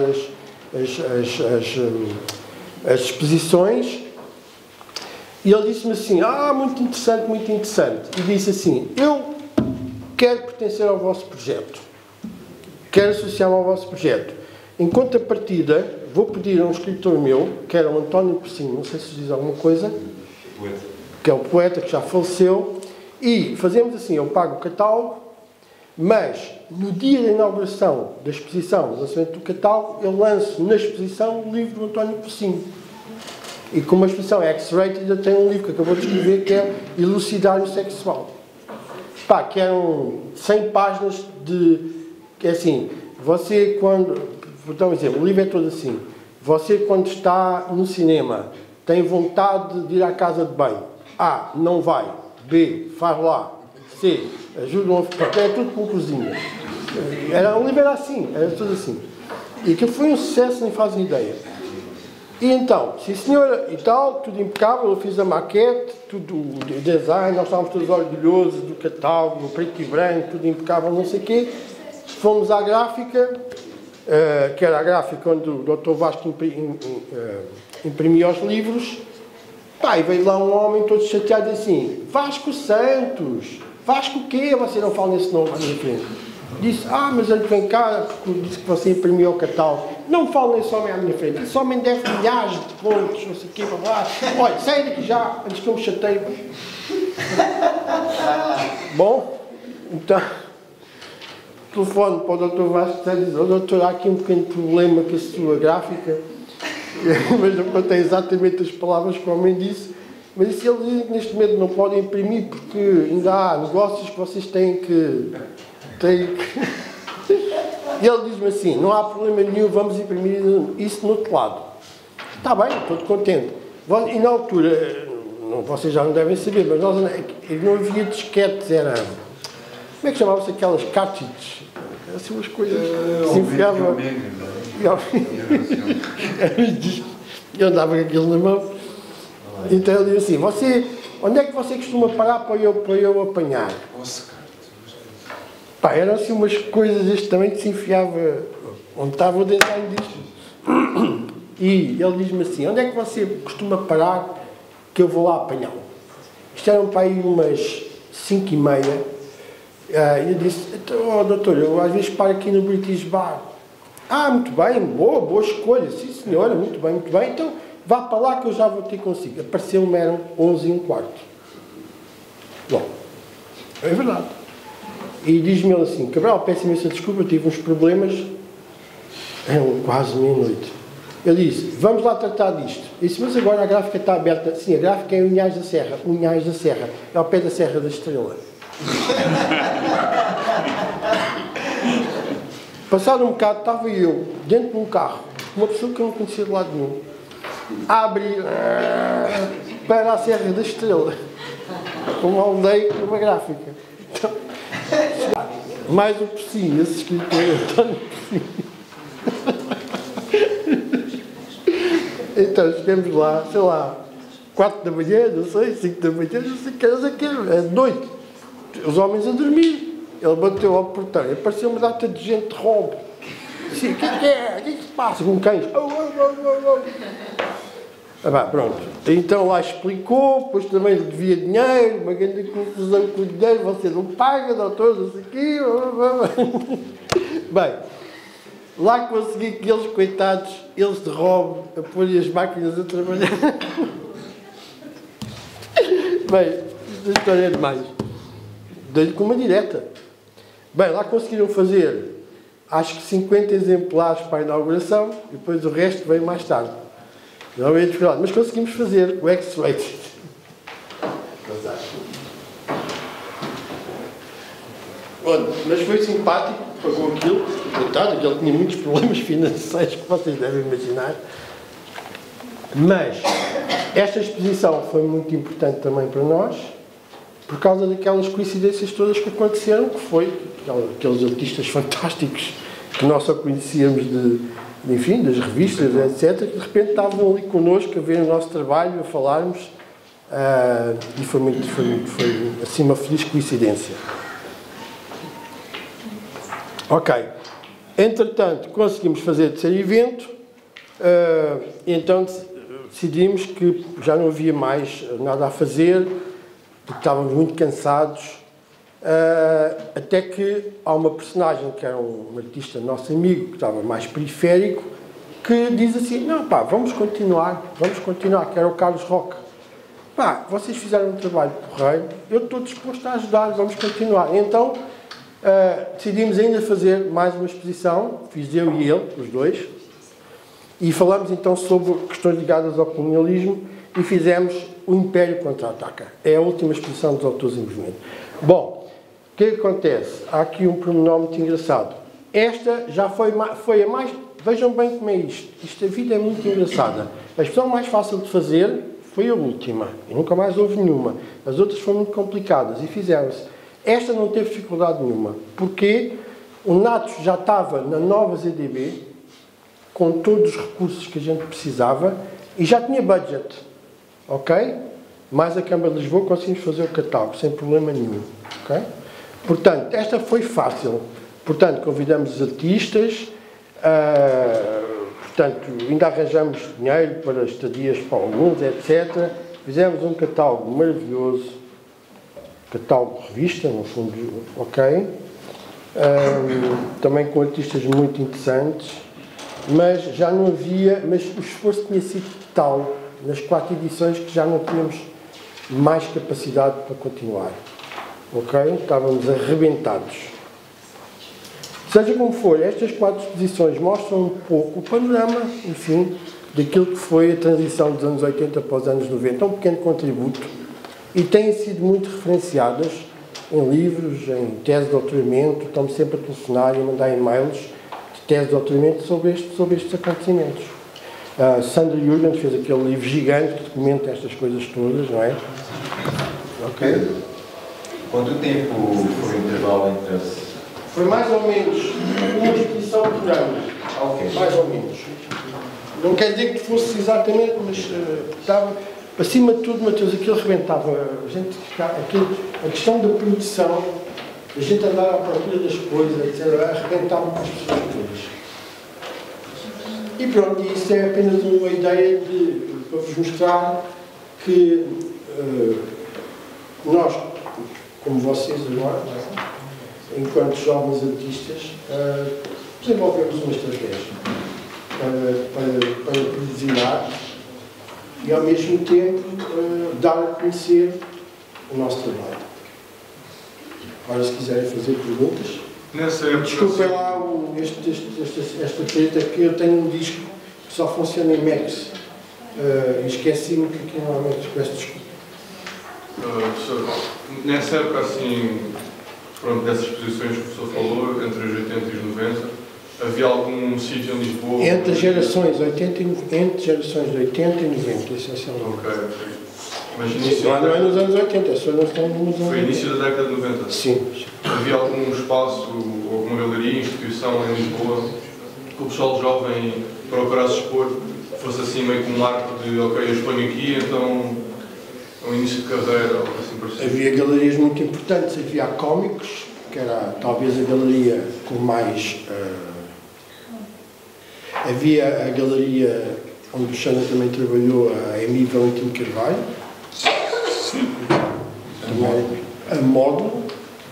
as exposições. E ele disse-me assim, muito interessante, muito interessante. E disse assim, eu quero pertencer ao vosso projeto, quero associar-me ao vosso projeto. Em contrapartida, vou pedir a um escritor meu, que era o António Persinho, não sei se diz alguma coisa, que é o poeta que já faleceu, e fazemos assim, eu pago o catálogo, mas no dia da inauguração da exposição, no lançamento do catálogo, eu lanço na exposição o livro do António Persinho. E como a exposição é X-Rated, eu tenho um livro que acabou de escrever, que é Elucidário Sexual. Que eram 100 páginas que é assim, você quando, vou dar um exemplo, o livro é todo assim, você quando está no cinema, tem vontade de ir à casa de banho, A, não vai, B, faz lá, C, ajuda a ficar, é tudo conclusinho. O livro era assim, era tudo assim. E que foi um sucesso, nem fazem ideia. E então, sim senhora, e tal, tudo impecável, eu fiz a maquete, tudo o design, nós estávamos todos orgulhosos do catálogo, preto e branco, tudo impecável, não sei o quê. Fomos à gráfica, que era a gráfica onde o Dr. Vasco imprimia os livros. E veio lá um homem todo chateado assim, Vasco Santos, Vasco o quê? Você não fala nesse nome à minha frente. Disse, mas ele vem cá, porque disse que você imprimiu o catálogo. Não falo nesse homem à minha frente. Esse homem deve milhares de pontos, não sei o quê, blá. Olha, sai daqui já, antes que eu me chateie. Bom, então, telefone para o Dr. Vasco e diz, doutor, há aqui um pequeno problema com a sua gráfica. Mas eu contei exatamente as palavras que o homem disse. Mas isso eles dizem que neste momento não podem imprimir porque ainda há negócios que vocês têm que... E ele diz-me assim, não há problema nenhum, vamos imprimir isso no outro lado. Está bem, estou contente. E na altura, vocês já não devem saber, mas nós não havia disquetes, era... Como é que chamavam-se aquelas cartridges? Assim umas coisas que se enfiavam... Eu andava com aquilo na mão. Então ele diz assim, onde é que você costuma parar para eu apanhar? Eram assim umas coisas deste tamanho que se enfiava onde estava o design disto. E ele diz-me assim, onde é que você costuma parar que eu vou lá apanhá-lo? Isto eram para aí umas 5h30. E eu disse, doutor, eu às vezes paro aqui no British Bar. Muito bem, boa escolha, sim senhora, muito bem, então vá para lá que eu já vou ter consigo. Apareceu-me, eram 11h15. Bom, é verdade. E diz-me ele assim, Cabral, peço imensa desculpa, eu tive uns problemas, eram quase meia-noite. Ele disse, vamos lá tratar disto. Eu disse, mas agora a gráfica está aberta. Sim, a gráfica é em Unhais da Serra, é ao pé da Serra da Estrela. Passado um bocado, estava eu dentro de um carro, uma pessoa que eu não conhecia de lado nenhum, a abrir para a Serra da Estrela, uma aldeia, uma gráfica. Então, mais o Porcinho, esse escritor António Porcinho. Então chegamos lá, sei lá, 4 da manhã, não sei, 5 da manhã, não sei o que, é de noite. Os homens a dormir. Ele bateu ao portão e apareceu uma data de gente de roubo. Disse, o que é? O que se passa? Com cães. Pronto. Então lá explicou, depois também devia dinheiro, uma grande confusão com o dinheiro, você não paga, doutor, não sei o quê. Bem, lá consegui que eles, coitados, eles de roubo, a pôr as máquinas a trabalhar. Bem, esta história é demais. Dei-lhe com uma direta. Bem, lá conseguiram fazer, acho que 50 exemplares para a inauguração, e depois o resto veio mais tarde. Não é dificuldade, mas conseguimos fazer o X-Rated. Mas foi simpático, pagou aquilo, coitado, que ele tinha muitos problemas financeiros que vocês devem imaginar. Mas esta exposição foi muito importante também para nós, por causa daquelas coincidências todas que aconteceram, que foi aqueles artistas fantásticos que nós só conhecíamos enfim, das revistas, etc., que de repente estavam ali connosco a ver o nosso trabalho, a falarmos, e foi assim uma feliz coincidência. Ok. Entretanto, conseguimos fazer o terceiro evento, então decidimos que já não havia mais nada a fazer, porque estávamos muito cansados, até que há uma personagem que era um artista nosso amigo, que estava mais periférico, que diz assim, não pá, vamos continuar, que era o Carlos Roque. Pá, vocês fizeram um trabalho porreiro, eu estou disposto a ajudar, vamos continuar. Então, decidimos ainda fazer mais uma exposição, fiz eu e ele, os dois, e falamos então sobre questões ligadas ao colonialismo e fizemos o Império Contra-Ataca. É a última exposição dos autores em movimento. Bom, o que acontece? Há aqui um pormenor muito engraçado. Esta já foi a mais... Vejam bem como é isto. A vida é muito engraçada. A exposição mais fácil de fazer foi a última. E nunca mais houve nenhuma. As outras foram muito complicadas e fizeram-se. Esta não teve dificuldade nenhuma. Porque o Natos já estava na nova ZDB, com todos os recursos que a gente precisava, e já tinha budget. Ok? Mais a Câmara de Lisboa conseguimos fazer o catálogo, sem problema nenhum. Ok? Portanto, esta foi fácil. Portanto, convidamos os artistas, portanto, ainda arranjamos dinheiro para estadias para alguns, etc. Fizemos um catálogo maravilhoso, catálogo de revista, no fundo, ok? Também com artistas muito interessantes, mas já não havia, mas o esforço tinha sido tal nas 4 edições que já não tínhamos mais capacidade para continuar. Ok? Estávamos arrebentados. Seja como for, estas 4 exposições mostram um pouco o panorama, enfim, daquilo que foi a transição dos anos 80 para os anos 90. É um pequeno contributo e têm sido muito referenciadas em livros, em tese de doutoramento. Estão-me sempre a telefonar e a mandar e-mails de tese de doutoramento sobre estes acontecimentos. Sandra Jürgens fez aquele livro gigante que documenta estas coisas todas, não é? Ok? Quanto tempo foi o intervalo entre as... Foi mais ou menos uma exposição por ano. Ok. Mais ou menos. Não quer dizer que fosse exatamente, mas estava... Acima de tudo, Mateus, aquilo rebentava. A questão da produção, a gente andar à procura das coisas, etc., arrebentava com as pessoas todas. E pronto, isso é apenas uma ideia para vos mostrar que nós, como vocês agora, enquanto jovens artistas, desenvolvemos uma estratégia para produzir arte e, ao mesmo tempo, dar a conhecer o nosso trabalho. Agora, se quiserem fazer perguntas... Desculpem lá esta treta, que eu tenho um disco que só funciona em Macs. E esqueci-me que aqui não há Macs, peço desculpa. Professor, nessa época, assim, pronto, dessas exposições que o professor falou, entre os 80 e os 90, havia algum sítio em Lisboa? Entre gerações de 80 e 90, essencialmente. Ok. Mas Não é nos anos 80, as pessoas não estão nos anos 80. Foi início da década de 90? Sim. Havia algum espaço, alguma galeria, instituição em Lisboa que o pessoal jovem procurasse expor, fosse assim meio com um marco de ok, eu exponho aqui, então é um início de carreira, algo assim parecido? Havia galerias muito importantes, havia a Cómicos, que era talvez a galeria com mais... havia a galeria onde o Xana também trabalhou, a Emi Valentim Carvalho. A Módulo.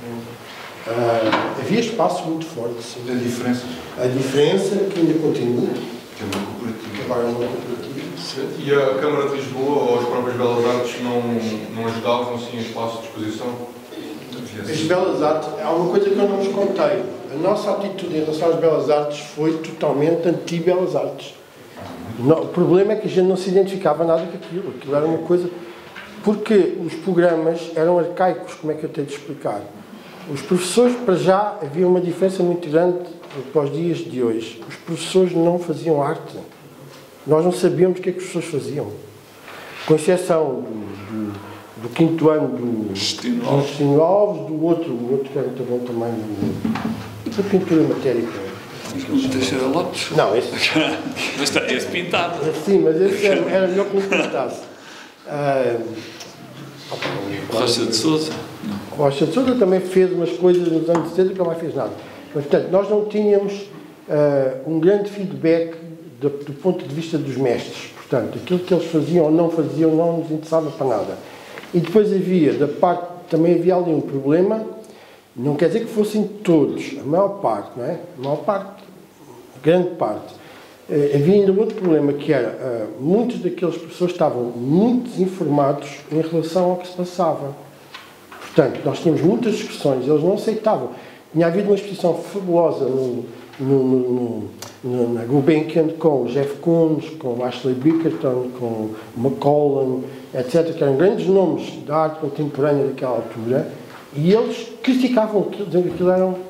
Havia espaços muito fortes. A diferença? A diferença que ainda continua. Que é uma cooperativa. Agora é uma cooperativa. E a Câmara de Lisboa ou as próprias Belas Artes não ajudavam assim em espaço de exposição? As Belas Artes, há uma coisa que eu não vos contei. A nossa atitude em relação às Belas Artes foi totalmente anti-Belas Artes. O problema é que a gente não se identificava nada com aquilo. Aquilo era uma coisa... Porque os programas eram arcaicos, como é que eu tenho de explicar? Os professores, para já, havia uma diferença muito grande para os dias de hoje. Os professores não faziam arte. Nós não sabíamos o que é que os professores faziam. Com exceção do quinto ano do Justino Alves, do outro que era muito bom também, da pintura matérica. Teixeira Lopes? Não, esse... Mas esse pintado. Sim, mas esse era melhor que não pintasse. Rocha de Sousa? Rocha de Sousa também fez umas coisas nos anos 70 que não mais fez nada. Mas, portanto, nós não tínhamos um grande feedback do ponto de vista dos mestres. Portanto, aquilo que eles faziam ou não faziam não nos interessava para nada. E depois havia, também havia ali um problema, não quer dizer que fossem todos, a maior parte, não é? A maior parte, grande parte. Havia ainda outro problema, que era, muitos daqueles professores estavam muito desinformados em relação ao que se passava. Portanto, nós tínhamos muitas discussões, eles não aceitavam. Tinha havido uma exposição fabulosa na Gulbenkian com o Jeff Koons, com o Ashley Bickerton, com o McCollum, etc., que eram grandes nomes da arte contemporânea daquela altura, e eles criticavam aquilo, dizendo que aquilo eram...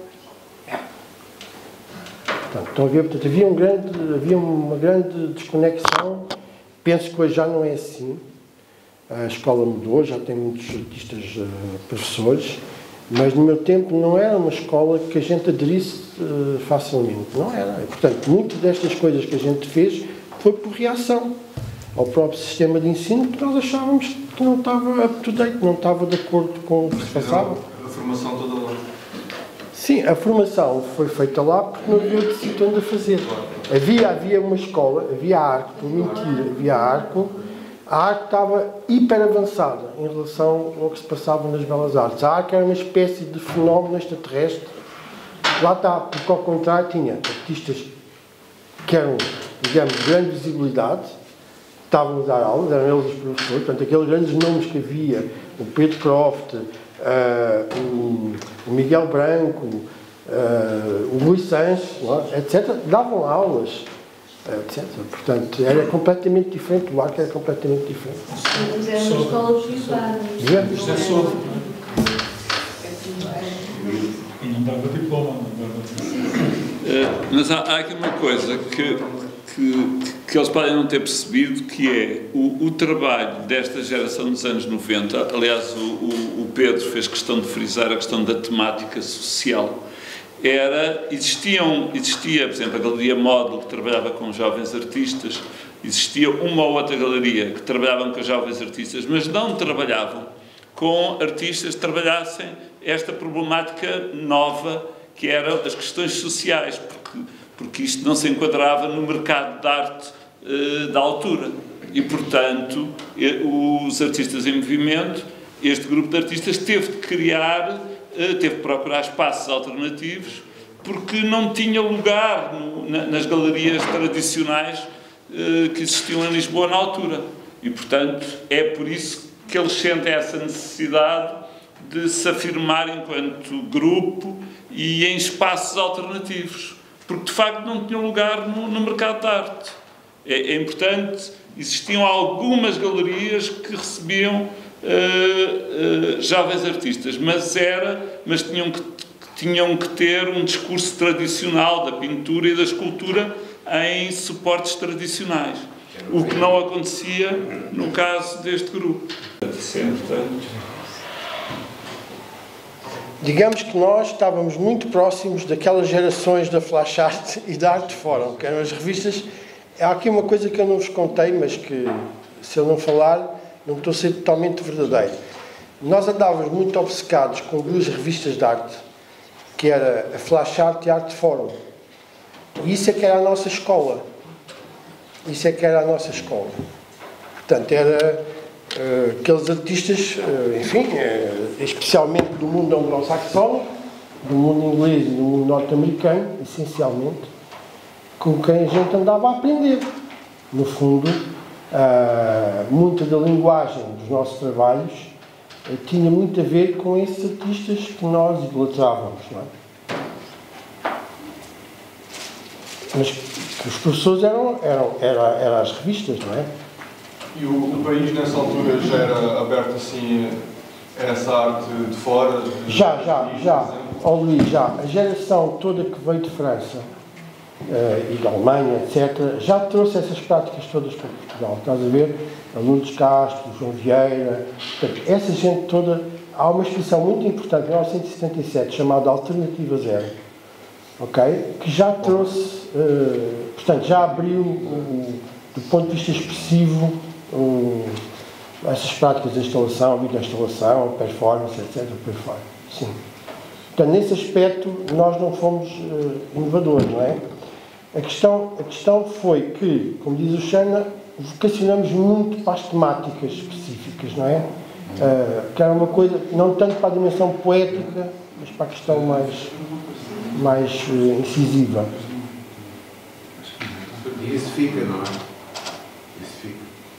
Portanto, havia uma grande desconexão. Penso que hoje já não é assim. A escola mudou, já tem muitos artistas professores, mas no meu tempo não era uma escola que a gente aderisse facilmente. Não era. Portanto, muitas destas coisas que a gente fez foi por reação ao próprio sistema de ensino, que nós achávamos que não estava up-to-date, não estava de acordo com o que se passava. A formação toda lá? Sim, a formação foi feita lá porque não havia outro sítio onde a fazer. Havia uma escola, havia a Arco, mentira, havia a Arco. A Arco estava hiper avançada em relação ao que se passava nas Belas Artes. A Arco era uma espécie de fenómeno extraterrestre. Lá está, porque ao contrário tinha artistas que eram, digamos, de grande visibilidade, estavam a dar aulas, eram eles os professores, portanto, aqueles grandes nomes que havia, o Pedro Croft, o Miguel Branco, o Rui Sanches, etc., davam aulas, etc. Portanto, era completamente diferente, o Arco era completamente diferente. Mas era uma escola privada. E não dava diploma, Mas há aqui uma coisa que eles podem não ter percebido, que é o trabalho desta geração dos anos 90. Aliás, o Pedro fez questão de frisar a questão da temática social. Existia, por exemplo, a Galeria Módulo, que trabalhava com jovens artistas, existia uma ou outra galeria que trabalhavam com jovens artistas, mas não trabalhavam com artistas que trabalhassem esta problemática nova, que eram as questões sociais, porque isto não se enquadrava no mercado de arte da altura. E, portanto, os artistas em movimento, este grupo de artistas teve de procurar espaços alternativos, porque não tinha lugar nas galerias tradicionais que existiam em Lisboa na altura. E, portanto, é por isso que eles sentem essa necessidade de se afirmar enquanto grupo e em espaços alternativos, porque de facto não tinham lugar no mercado de arte. É importante, existiam algumas galerias que recebiam jovens artistas, mas tinham que tinham que ter um discurso tradicional da pintura e da escultura em suportes tradicionais, o que não acontecia no caso deste grupo. Digamos que nós estávamos muito próximos daquelas gerações da Flash Art e da Art Forum, que eram as revistas. Há aqui uma coisa que eu não vos contei, mas que, se eu não falar, não estou a ser totalmente verdadeiro. Nós andávamos muito obcecados com duas revistas de arte, que era a Flash Art e a Art Forum. E isso é que era a nossa escola. Isso é que era a nossa escola. Portanto, era aqueles artistas, enfim, especialmente do mundo anglo-saxónico, do mundo inglês e do mundo norte-americano, essencialmente, com quem a gente andava a aprender. No fundo, muita da linguagem dos nossos trabalhos tinha muito a ver com esses artistas que nós idolatrávamos, não é? Mas os professores eram as revistas, não é? E o país nessa altura já era aberto assim a essa arte de fora? Já. Ó Luís, já. A geração toda que veio de França e da Alemanha, etc., já trouxe essas práticas todas para Portugal. Estás a ver? A Lourdes Castro, João Vieira, portanto, essa gente toda. Há uma exposição muito importante, em 1977, chamada Alternativa Zero, ok? Que já trouxe, portanto, já abriu, do ponto de vista expressivo, essas práticas de instalação, videoinstalação, performance, etc. Sim. Portanto, nesse aspecto, nós não fomos inovadores, não é? A questão foi que, como diz o Xana, vocacionamos muito para as temáticas específicas, não é? Que era uma coisa, não tanto para a dimensão poética, mas para a questão mais incisiva. E isso fica, não é? Isso fica.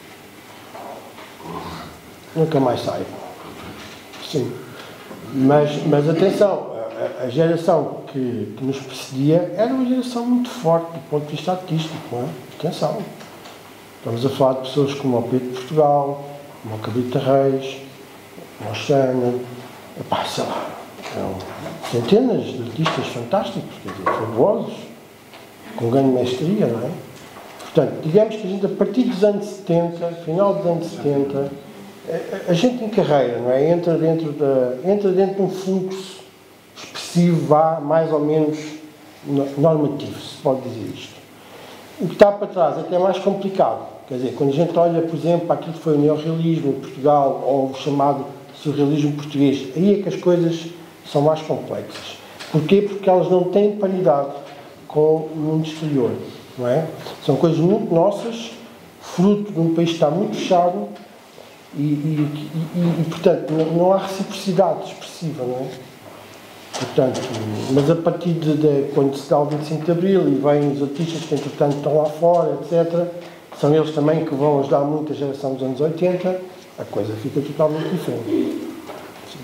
Nunca mais sai. Sim. Mas atenção, a geração que nos precedia era uma geração muito forte do ponto de vista artístico, não é? Atenção. Estamos a falar de pessoas como o Pedro de Portugal, como o Cabrita Reis, como o Xana, sei lá, centenas de artistas fantásticos, quer dizer, fabulosos, com grande mestria, não é? Portanto, digamos que a gente, a partir dos anos 70, final dos anos 70, a gente em carreira, não é? Entra dentro de um fluxo expressivo, mais ou menos normativo, se pode dizer isto. O que está para trás é que é mais complicado. Quer dizer, quando a gente olha, por exemplo, para aquilo que foi o neorrealismo em Portugal, ou o chamado surrealismo português, aí é que as coisas são mais complexas. Porquê? Porque elas não têm paridade com o mundo exterior, não é? São coisas muito nossas, fruto de um país que está muito fechado e portanto, não há reciprocidade expressiva, não é? Portanto, mas a partir de quando se dá o 25 de Abril e vêm os artistas que, entretanto, estão lá fora, etc., são eles também que vão ajudar muito a geração dos anos 80, a coisa fica totalmente diferente. Sim.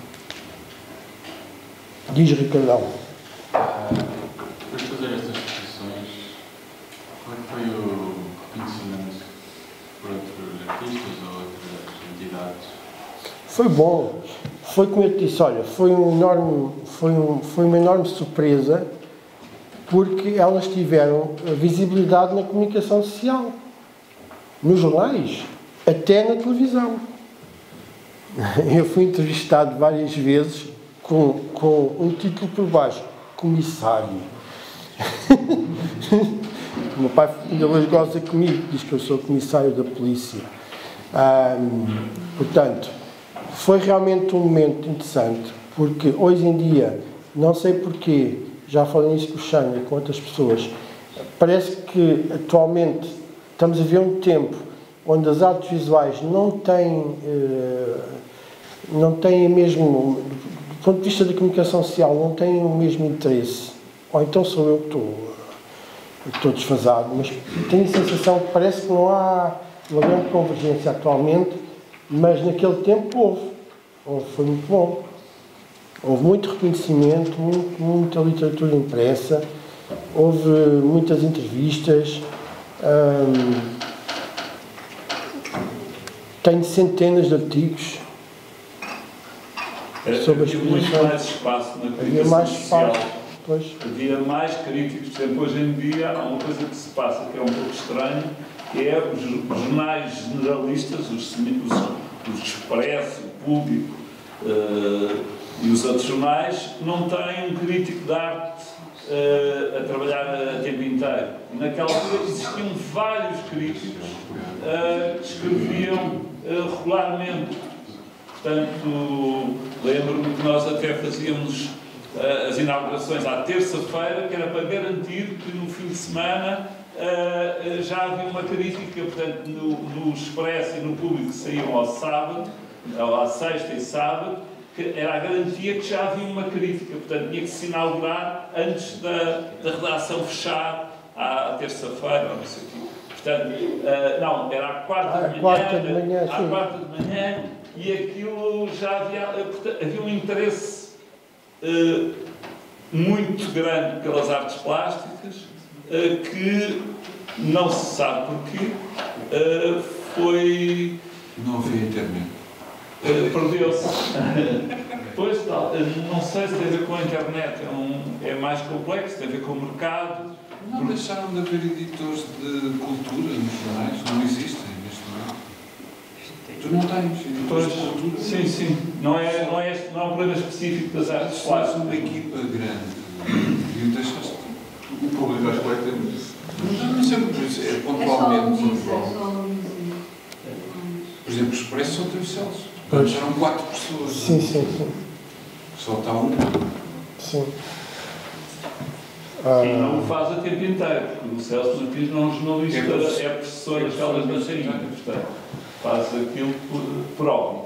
Diz Ricardão. Depois de fazer estas exposições, qual foi o reconhecimento por outros artistas ou outras entidades? Foi bom. Foi como eu te disse, olha, foi uma enorme surpresa, porque elas tiveram visibilidade na comunicação social, nos jornais, até na televisão. Eu fui entrevistado várias vezes com um título por baixo, comissário. O meu pai ainda hoje goza comigo, diz que eu sou comissário da polícia. Portanto, foi realmente um momento interessante, porque hoje em dia, não sei porquê, já falei nisso com o Xana e com outras pessoas, parece que atualmente estamos a ver um tempo onde as artes visuais não têm mesmo, do ponto de vista da comunicação social, não têm o mesmo interesse. Ou então sou eu que estou desfasado, mas tenho a sensação que parece que não há uma grande convergência atualmente, mas naquele tempo houve. Foi muito bom. Houve muito reconhecimento, muita literatura impressa, houve muitas entrevistas. Tenho centenas de artigos sobre as havia muito exposições. mais espaço na Havia crítica mais social. espaço. Pois. Havia mais críticos. Por exemplo, hoje em dia há uma coisa que se passa que é um pouco estranho, que é os jornais generalistas, os Expresso, o Público e os outros jornais, não têm um crítico de arte a trabalhar a tempo inteiro. E naquela altura existiam vários críticos que escreviam regularmente. Portanto, lembro-me que nós até fazíamos as inaugurações à terça-feira, que era para garantir que no fim de semana já havia uma crítica. Portanto, no Expresso e no Público saíam ao sábado, à sexta e sábado, que era a garantia que já havia uma crítica. Portanto, tinha que se inaugurar antes da redação fechar à terça-feira, não sei o quê. Portanto, não, era à quarta de manhã, à quarta de manhã, e aquilo já havia um interesse muito grande pelas artes plásticas, que não se sabe porquê, foi... Não havia internet. Perdeu-se. Pois tal, não sei se tem a ver com a internet, é mais complexo, tem a ver com o mercado. Não deixaram de haver editores de cultura nos jornais, não existem neste momento. Tu não tens editores de cultura? Sim. Não é um problema específico das artes plásticas. Uma equipa grande e deixaste. O público acho que vai ter isso. Não sempre por isso, é pontualmente. Por exemplo, os Expresso só teve Celso. Eram 4 pessoas. Sim. Só está um. Sim. E não o faz a tempo inteiro, porque o Celso Martins não é um jornalista, é professor das Caldas da Rainha, portanto, faz aquilo por óbvio.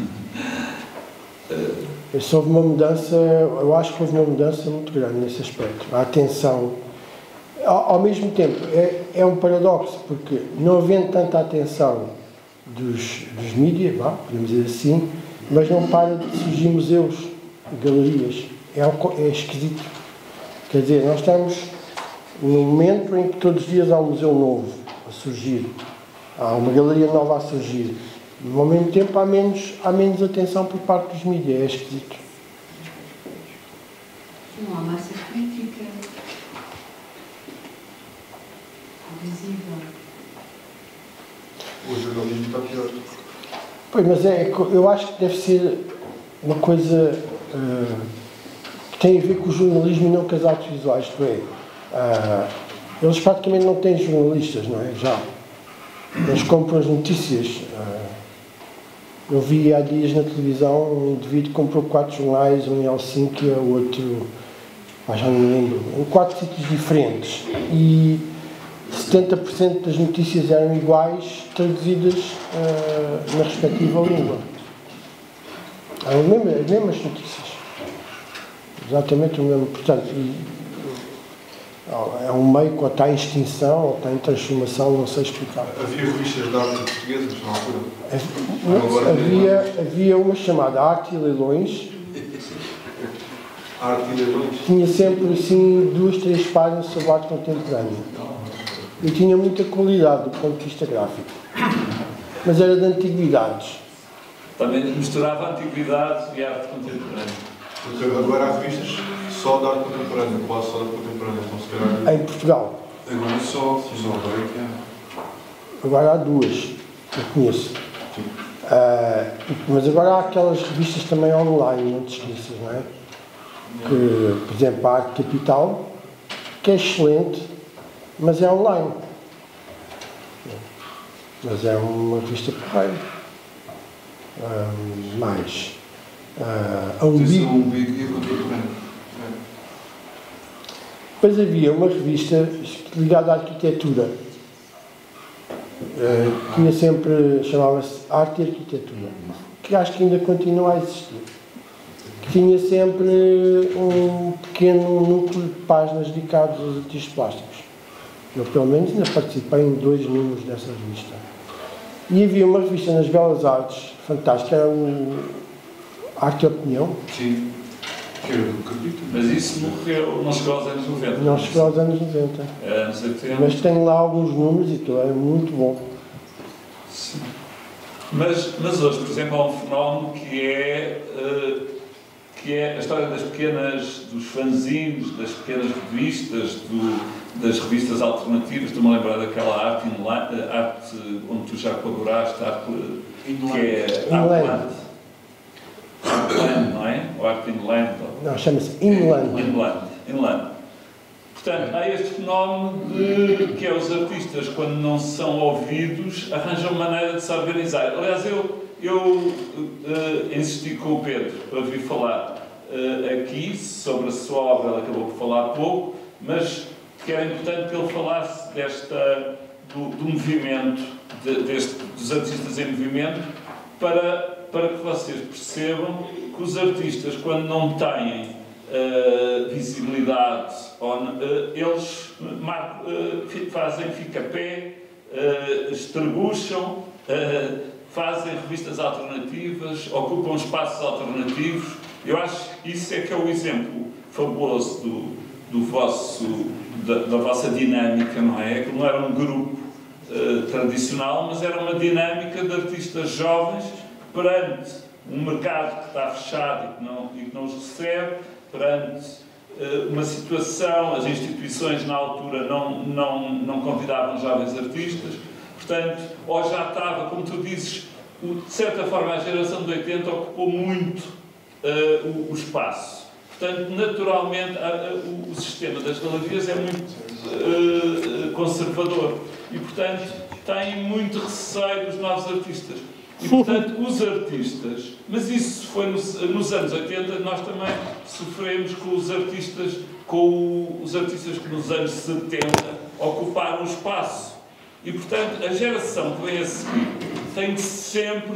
Houve uma mudança, eu acho que houve uma mudança muito grande nesse aspecto. A atenção, ao mesmo tempo, é um paradoxo, porque não havendo tanta atenção dos mídias, podemos dizer assim, mas não para de surgir museus e galerias. É esquisito. Quer dizer, nós estamos num momento em que todos os dias há um museu novo a surgir, há uma galeria nova a surgir. Ao mesmo tempo há menos atenção por parte dos mídias. É esquisito. Não há massa crítica visível. O jornalismo está pior. Pois, mas eu acho que deve ser uma coisa que tem a ver com o jornalismo e não com as artes visuais. Isto é, eles praticamente não têm jornalistas, não é? Já. Eles compram as notícias. Eu vi há dias na televisão um indivíduo que comprou 4 jornais, um em Helsinki, o outro, já não me lembro, em 4 sítios diferentes. E 70% das notícias eram iguais, traduzidas na respectiva língua. Eram as mesmas notícias. Exatamente o mesmo. Portanto, é um meio que ou está em extinção ou está em transformação, não sei explicar. Havia revistas de arte portuguesas na altura? Havia uma chamada Arte e Leilões. Arte e Leilões? Tinha sempre assim 2, 3 páginas sobre arte contemporânea. E tinha muita qualidade do ponto de vista gráfico. Mas era de antiguidades. Também misturava antiguidades e arte contemporânea. Porque agora há revistas só de arte contemporânea, quase só de arte contemporânea. Então, se calhar... Em Portugal. Agora só agora que há. Agora há 2 que eu conheço. Mas agora há aquelas revistas também online, não te esqueças, não é? Que, por exemplo, a Arte Capital, que é excelente, mas é online. Mas é uma revista porreira. Mais. A Umbigo. E contemporâneo. Depois havia uma revista ligada à arquitetura. Tinha sempre, chamava-se Arte e Arquitetura, que acho que ainda continua a existir. Que tinha sempre um pequeno núcleo de páginas dedicadas aos artistas plásticos. Eu, pelo menos, ainda participei em 2 números dessa revista. E havia uma revista nas Belas Artes, fantástica, era o Arte e Opinião. Sim. Que era do capítulo. Mas isso morreu, não chegou aos anos 90. Não chegou aos anos 90. É, anos 80. Mas tenho lá alguns números e aquilo era muito bom. Sim. Mas hoje, por exemplo, há um fenómeno que é que é a história dos fanzines, das pequenas revistas, das revistas alternativas. Estou-me a lembrar daquela arte onde tu já colaboraste, que é Artland, não é? Ou Art Inland? Não, chama-se Inland. Inland. Portanto, há este fenómeno de que é os artistas, quando não são ouvidos, arranjam maneira de se organizar. Aliás, eu insisti com o Pedro para vir falar aqui sobre a sua obra. Ele acabou por falar pouco, mas que era importante que ele falasse do movimento, dos artistas em movimento, para que vocês percebam que os artistas, quando não têm visibilidade, eles fazem fica-pé, estrebucham, fazem revistas alternativas, ocupam espaços alternativos. Eu acho que isso é que é o exemplo fabuloso da vossa dinâmica, não é? Que não era um grupo tradicional, mas era uma dinâmica de artistas jovens perante um mercado que está fechado e que não os recebe, perante uma situação, as instituições na altura não convidavam jovens artistas. Portanto, ou já estava, como tu dizes, de certa forma a geração de 80 ocupou muito o espaço. Portanto, naturalmente, o sistema das galerias é muito conservador e, portanto, tem muito receio dos novos artistas. E, portanto, os artistas, mas isso foi nos anos 80, nós também sofremos com os artistas que nos anos 70 ocuparam o espaço. E, portanto, a geração que vem a seguir tem que sempre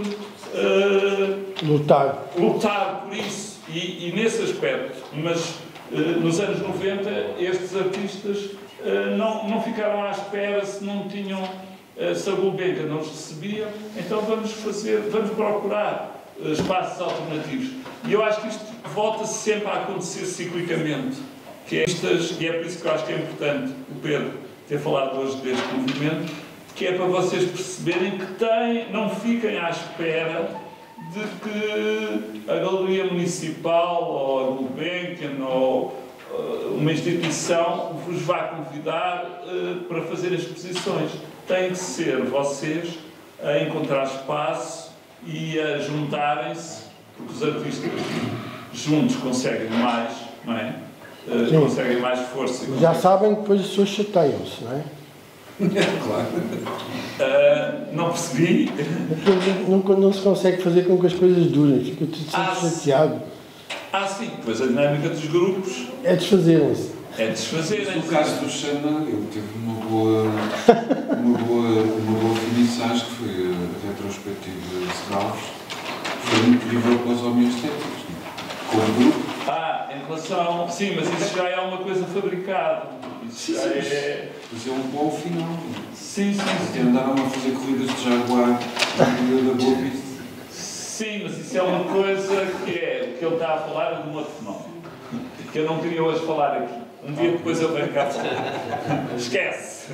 lutar por isso. E nesse aspecto, mas nos anos 90, estes artistas não ficaram à espera se não tinham, se a Gulbenkian não os recebia, então vamos procurar espaços alternativos. E eu acho que isto volta sempre a acontecer ciclicamente. E é por isso que eu acho que é importante o Pedro ter falado hoje deste movimento, que é para vocês perceberem que não fiquem à espera de que a Galeria Municipal ou a Gulbenkian ou uma instituição vos vá convidar para fazer exposições. Têm que ser vocês a encontrar espaço e a juntarem-se, porque os artistas juntos conseguem mais, não é? Conseguem mais força. Já sabem que depois as pessoas chateiam-se, não é? Claro. Não percebi. Não se consegue fazer com que as coisas durem, fica tudo sempre chateado. Sim, pois a dinâmica dos grupos é desfazerem-se. No caso do Xana, ele teve uma boa finissagem, que foi a retrospectiva de Serralves. Foi incrível para os homens estéticos, como grupo. Em relação... Sim, mas isso já é uma coisa fabricada. Isso já é... Mas é um bom final. Sim. Até andaram a fazer corridas de Jaguar da Boa Vista. Sim, mas isso é uma coisa que o que ele está a falar é de um outro fenómeno. Que eu não queria hoje falar aqui. Um dia depois eu venho cá falar. Esquece!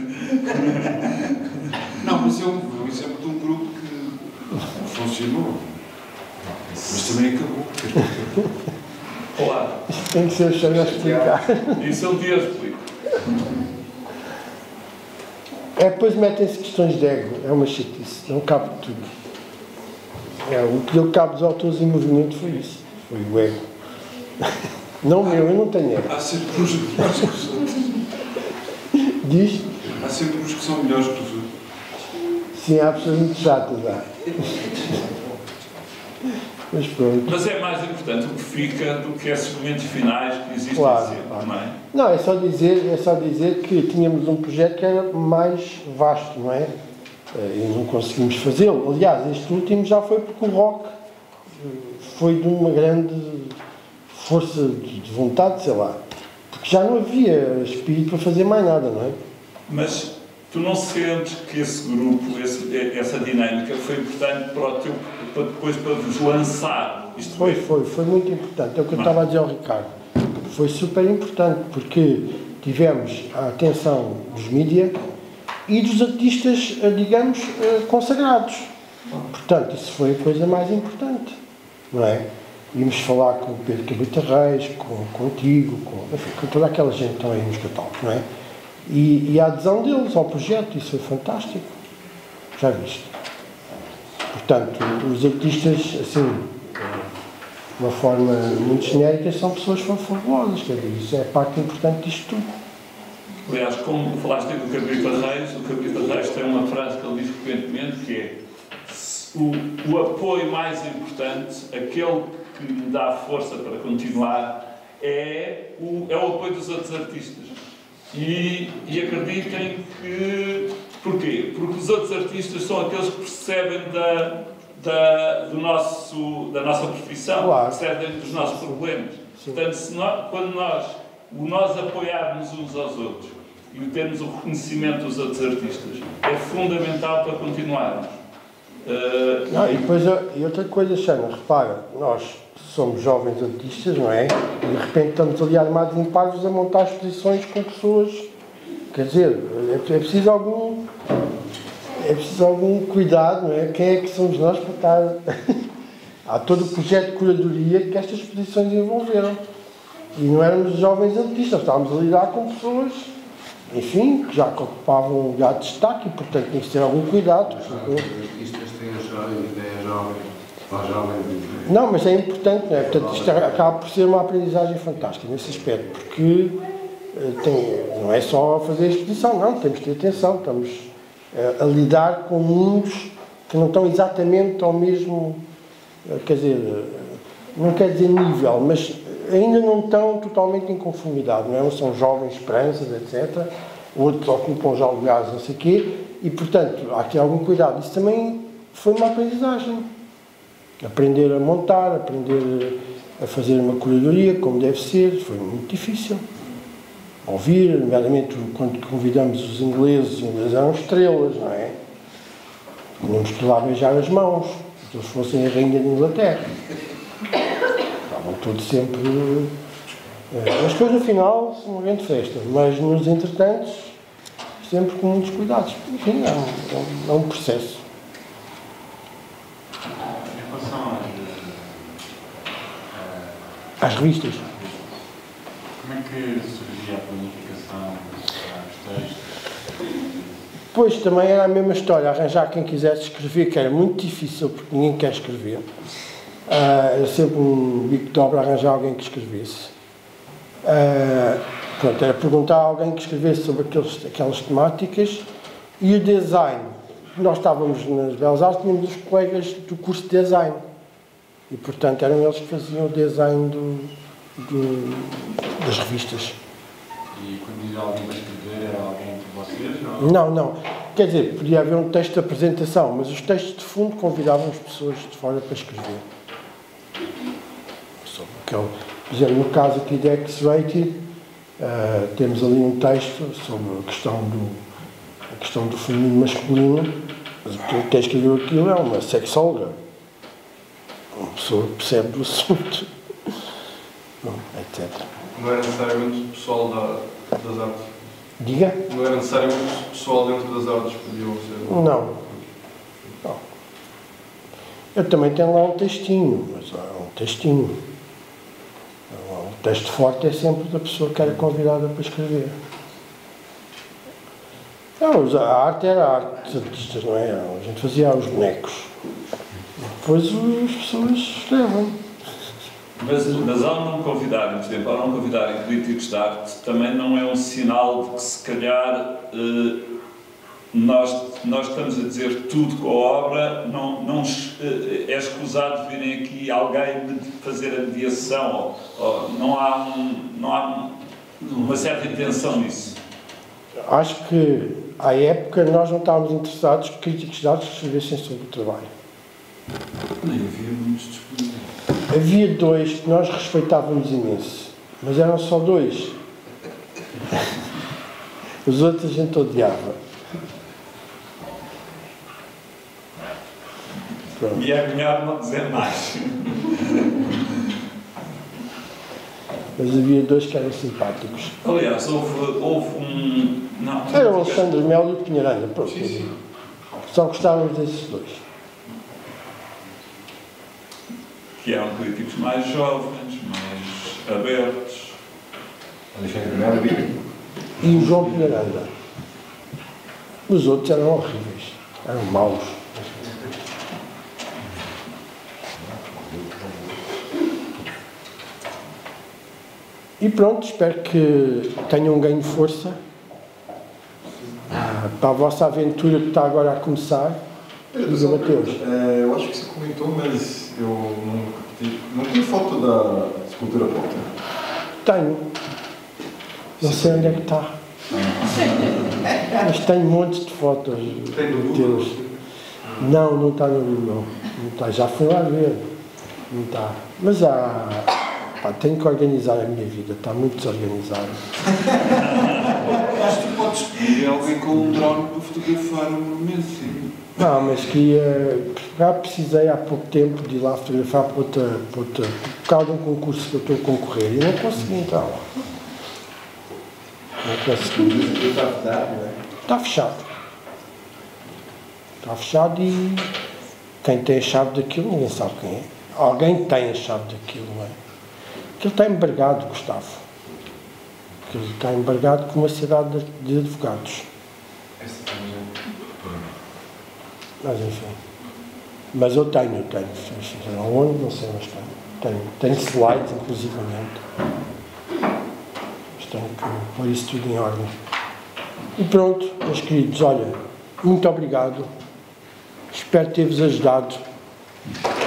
Não, mas é um exemplo de um grupo que funcionou. Mas também acabou. Claro. Tem que ser o Xana a explicar. Isso um dia explico. Depois metem-se questões de ego. É uma chatice. Não cabe tudo. O que deu cabo dos autores em movimento foi isso. Foi o ego. Não meu, eu não tenho ego. Há sempre uns melhores que os outros. Diz? Há sempre uns que são melhores que os outros. Sim, há pessoas muito chatas, Mas pronto. Mas é mais importante o que fica do que esses momentos finais que existem sempre, não é? Não, é só dizer que tínhamos um projeto que era mais vasto, não é? E não conseguimos fazê-lo. Aliás, este último já foi porque o rock foi de uma grande força de vontade, sei lá. Porque já não havia espírito para fazer mais nada, não é? Mas tu não sentes que esse grupo, essa dinâmica foi importante para vos lançar? Foi muito importante. É o que eu estava a dizer ao Ricardo. Foi super importante porque tivemos a atenção dos mídias e dos artistas, digamos, consagrados. Portanto, isso foi a coisa mais importante, não é? íamos falar com o Pedro Cabrita Reis, contigo, enfim, com toda aquela gente que estão aí nos catálogos, não é? E a adesão deles ao projeto, isso foi fantástico. Já viste? Portanto, os artistas, assim, de uma forma muito genérica, são pessoas fabulosas, quer dizer, isso é a parte importante disto tudo. Aliás, como falaste aí do Cabrita Reis, o Cabrita Reis tem uma frase que ele diz frequentemente, que é o apoio mais importante, aquele que lhe dá força para continuar, é o apoio dos outros artistas. E acreditem que... Porquê? Porque os outros artistas são aqueles que percebem da nossa profissão, claro, percebem dos nossos problemas. Sim. Portanto, quando nós apoiarmos uns aos outros e termos o reconhecimento dos outros artistas, é fundamental para continuarmos. Não, e depois, e outra coisa, Xana, repara, nós somos jovens artistas, não é? E de repente estamos ali armados em parvos a montar exposições com pessoas, quer dizer, é preciso algum cuidado, não é? Quem é que somos nós para estar... Há todo o projeto de curadoria que estas exposições envolveram. E não éramos jovens artistas, estávamos a lidar com pessoas, enfim, que já ocupavam um lugar de destaque e, portanto, tem que ter algum cuidado. Os artistas têm a ideia jovem, para jovens. Não, mas é importante, não é? Portanto, isto acaba por ser uma aprendizagem fantástica nesse aspecto, porque não é só fazer a exposição, não, temos que ter atenção, estamos a lidar com mundos que não estão exatamente ao mesmo, quer dizer, não quer dizer nível, mas ainda não estão totalmente em conformidade, não é? Uns são jovens esperanças, etc. Outros ocupam já lugares, não sei o quê, e, portanto, há que ter algum cuidado. Isso também foi uma aprendizagem. Aprender a montar, aprender a fazer uma curadoria, como deve ser, foi muito difícil. Ouvir, nomeadamente, quando convidamos os ingleses eram estrelas, não é? Tínhamos que ir lá beijar as mãos, se eles fossem a rainha de Inglaterra. Estavam todos sempre... Mas depois, no final, uma grande festa. Mas, nos entretantos, sempre com muitos cuidados. Enfim, é um processo. Em relação Às revistas. como é que surgia a planificação dos textos? Pois, também era a mesma história, arranjar quem quisesse escrever, que era muito difícil, porque ninguém quer escrever. Era sempre um bico de obra arranjar alguém que escrevesse. Pronto, era perguntar a alguém que escrevesse sobre aquelas temáticas. E o design. Nós estávamos nas Belas Artes, tínhamos os colegas do curso de design. E, portanto, eram eles que faziam o design das revistas. E quando diz alguém para escrever, era alguém de vocês? Não? Não. Quer dizer, podia haver um texto de apresentação, mas os textos de fundo convidavam as pessoas de fora para escrever. Por exemplo, no caso aqui da X-Rated, temos ali um texto sobre a questão do feminino masculino, mas quem escreveu aquilo é uma sexóloga, uma pessoa que percebe do assunto, etc. Não era necessariamente o pessoal das artes? Diga? Não era necessariamente o pessoal dentro das artes que podiam ser? Não. Eu também tenho lá um textinho, mas é um textinho. O texto forte é sempre da pessoa que era convidada para escrever. Não, a arte era a arte dos artistas, não é? A gente fazia os bonecos. Depois as pessoas escrevem. Mas ao não convidarem, por exemplo, ao não convidarem críticos de arte, também não é um sinal de que se calhar nós estamos a dizer tudo com a obra, não é escusado virem aqui alguém fazer a mediação, ou não há uma certa intenção nisso. Acho que, à época, nós não estávamos interessados que críticos de arte escrevessem sobre o trabalho. Nem havia muitos disponíveis. Havia dois que nós respeitávamos imenso, mas eram só dois. Os outros a gente odiava. Pronto. E é melhor não dizer mais. Mas havia dois que eram simpáticos. Aliás, houve um... Não, Era o Alexandre Melo e o Pinheiranga, pronto. Só gostávamos desses dois. que eram críticos mais jovens, mais abertos. Alexandre Melo E o João Pinaranda. Os outros eram horríveis, eram maus. E pronto, espero que tenham um ganho de força para a vossa aventura que está agora a começar. Diga, Mateus. Eu acho que você comentou, mas eu não tem foto da escultura pronta. Tenho. Não sei onde é que está. Mas tenho montes de fotos. Tem no teus. Google? Não, não está no Google. Não está. Já fui lá ver. Não está. Mas tenho que organizar a minha vida. Está muito desorganizada. Mas tu podes pedir alguém com um drone para fotografar o monumento, sim. Não, mas já precisei há pouco tempo de ir lá fotografar por causa de um concurso que eu estou a concorrer e não consegui entrar lá. Não consegui. Está fechado. Está fechado e quem tem a chave daquilo, ninguém sabe quem é. Alguém tem a chave daquilo, não é? Aquilo está embargado, Gustavo. Aquilo está embargado com uma cidade de advogados. Mas enfim. Mas eu tenho. Onde? Não sei, mas tenho slides, inclusivamente. Mas tenho que pôr isso tudo em ordem. E pronto, meus queridos, olha, muito obrigado. Espero ter-vos ajudado.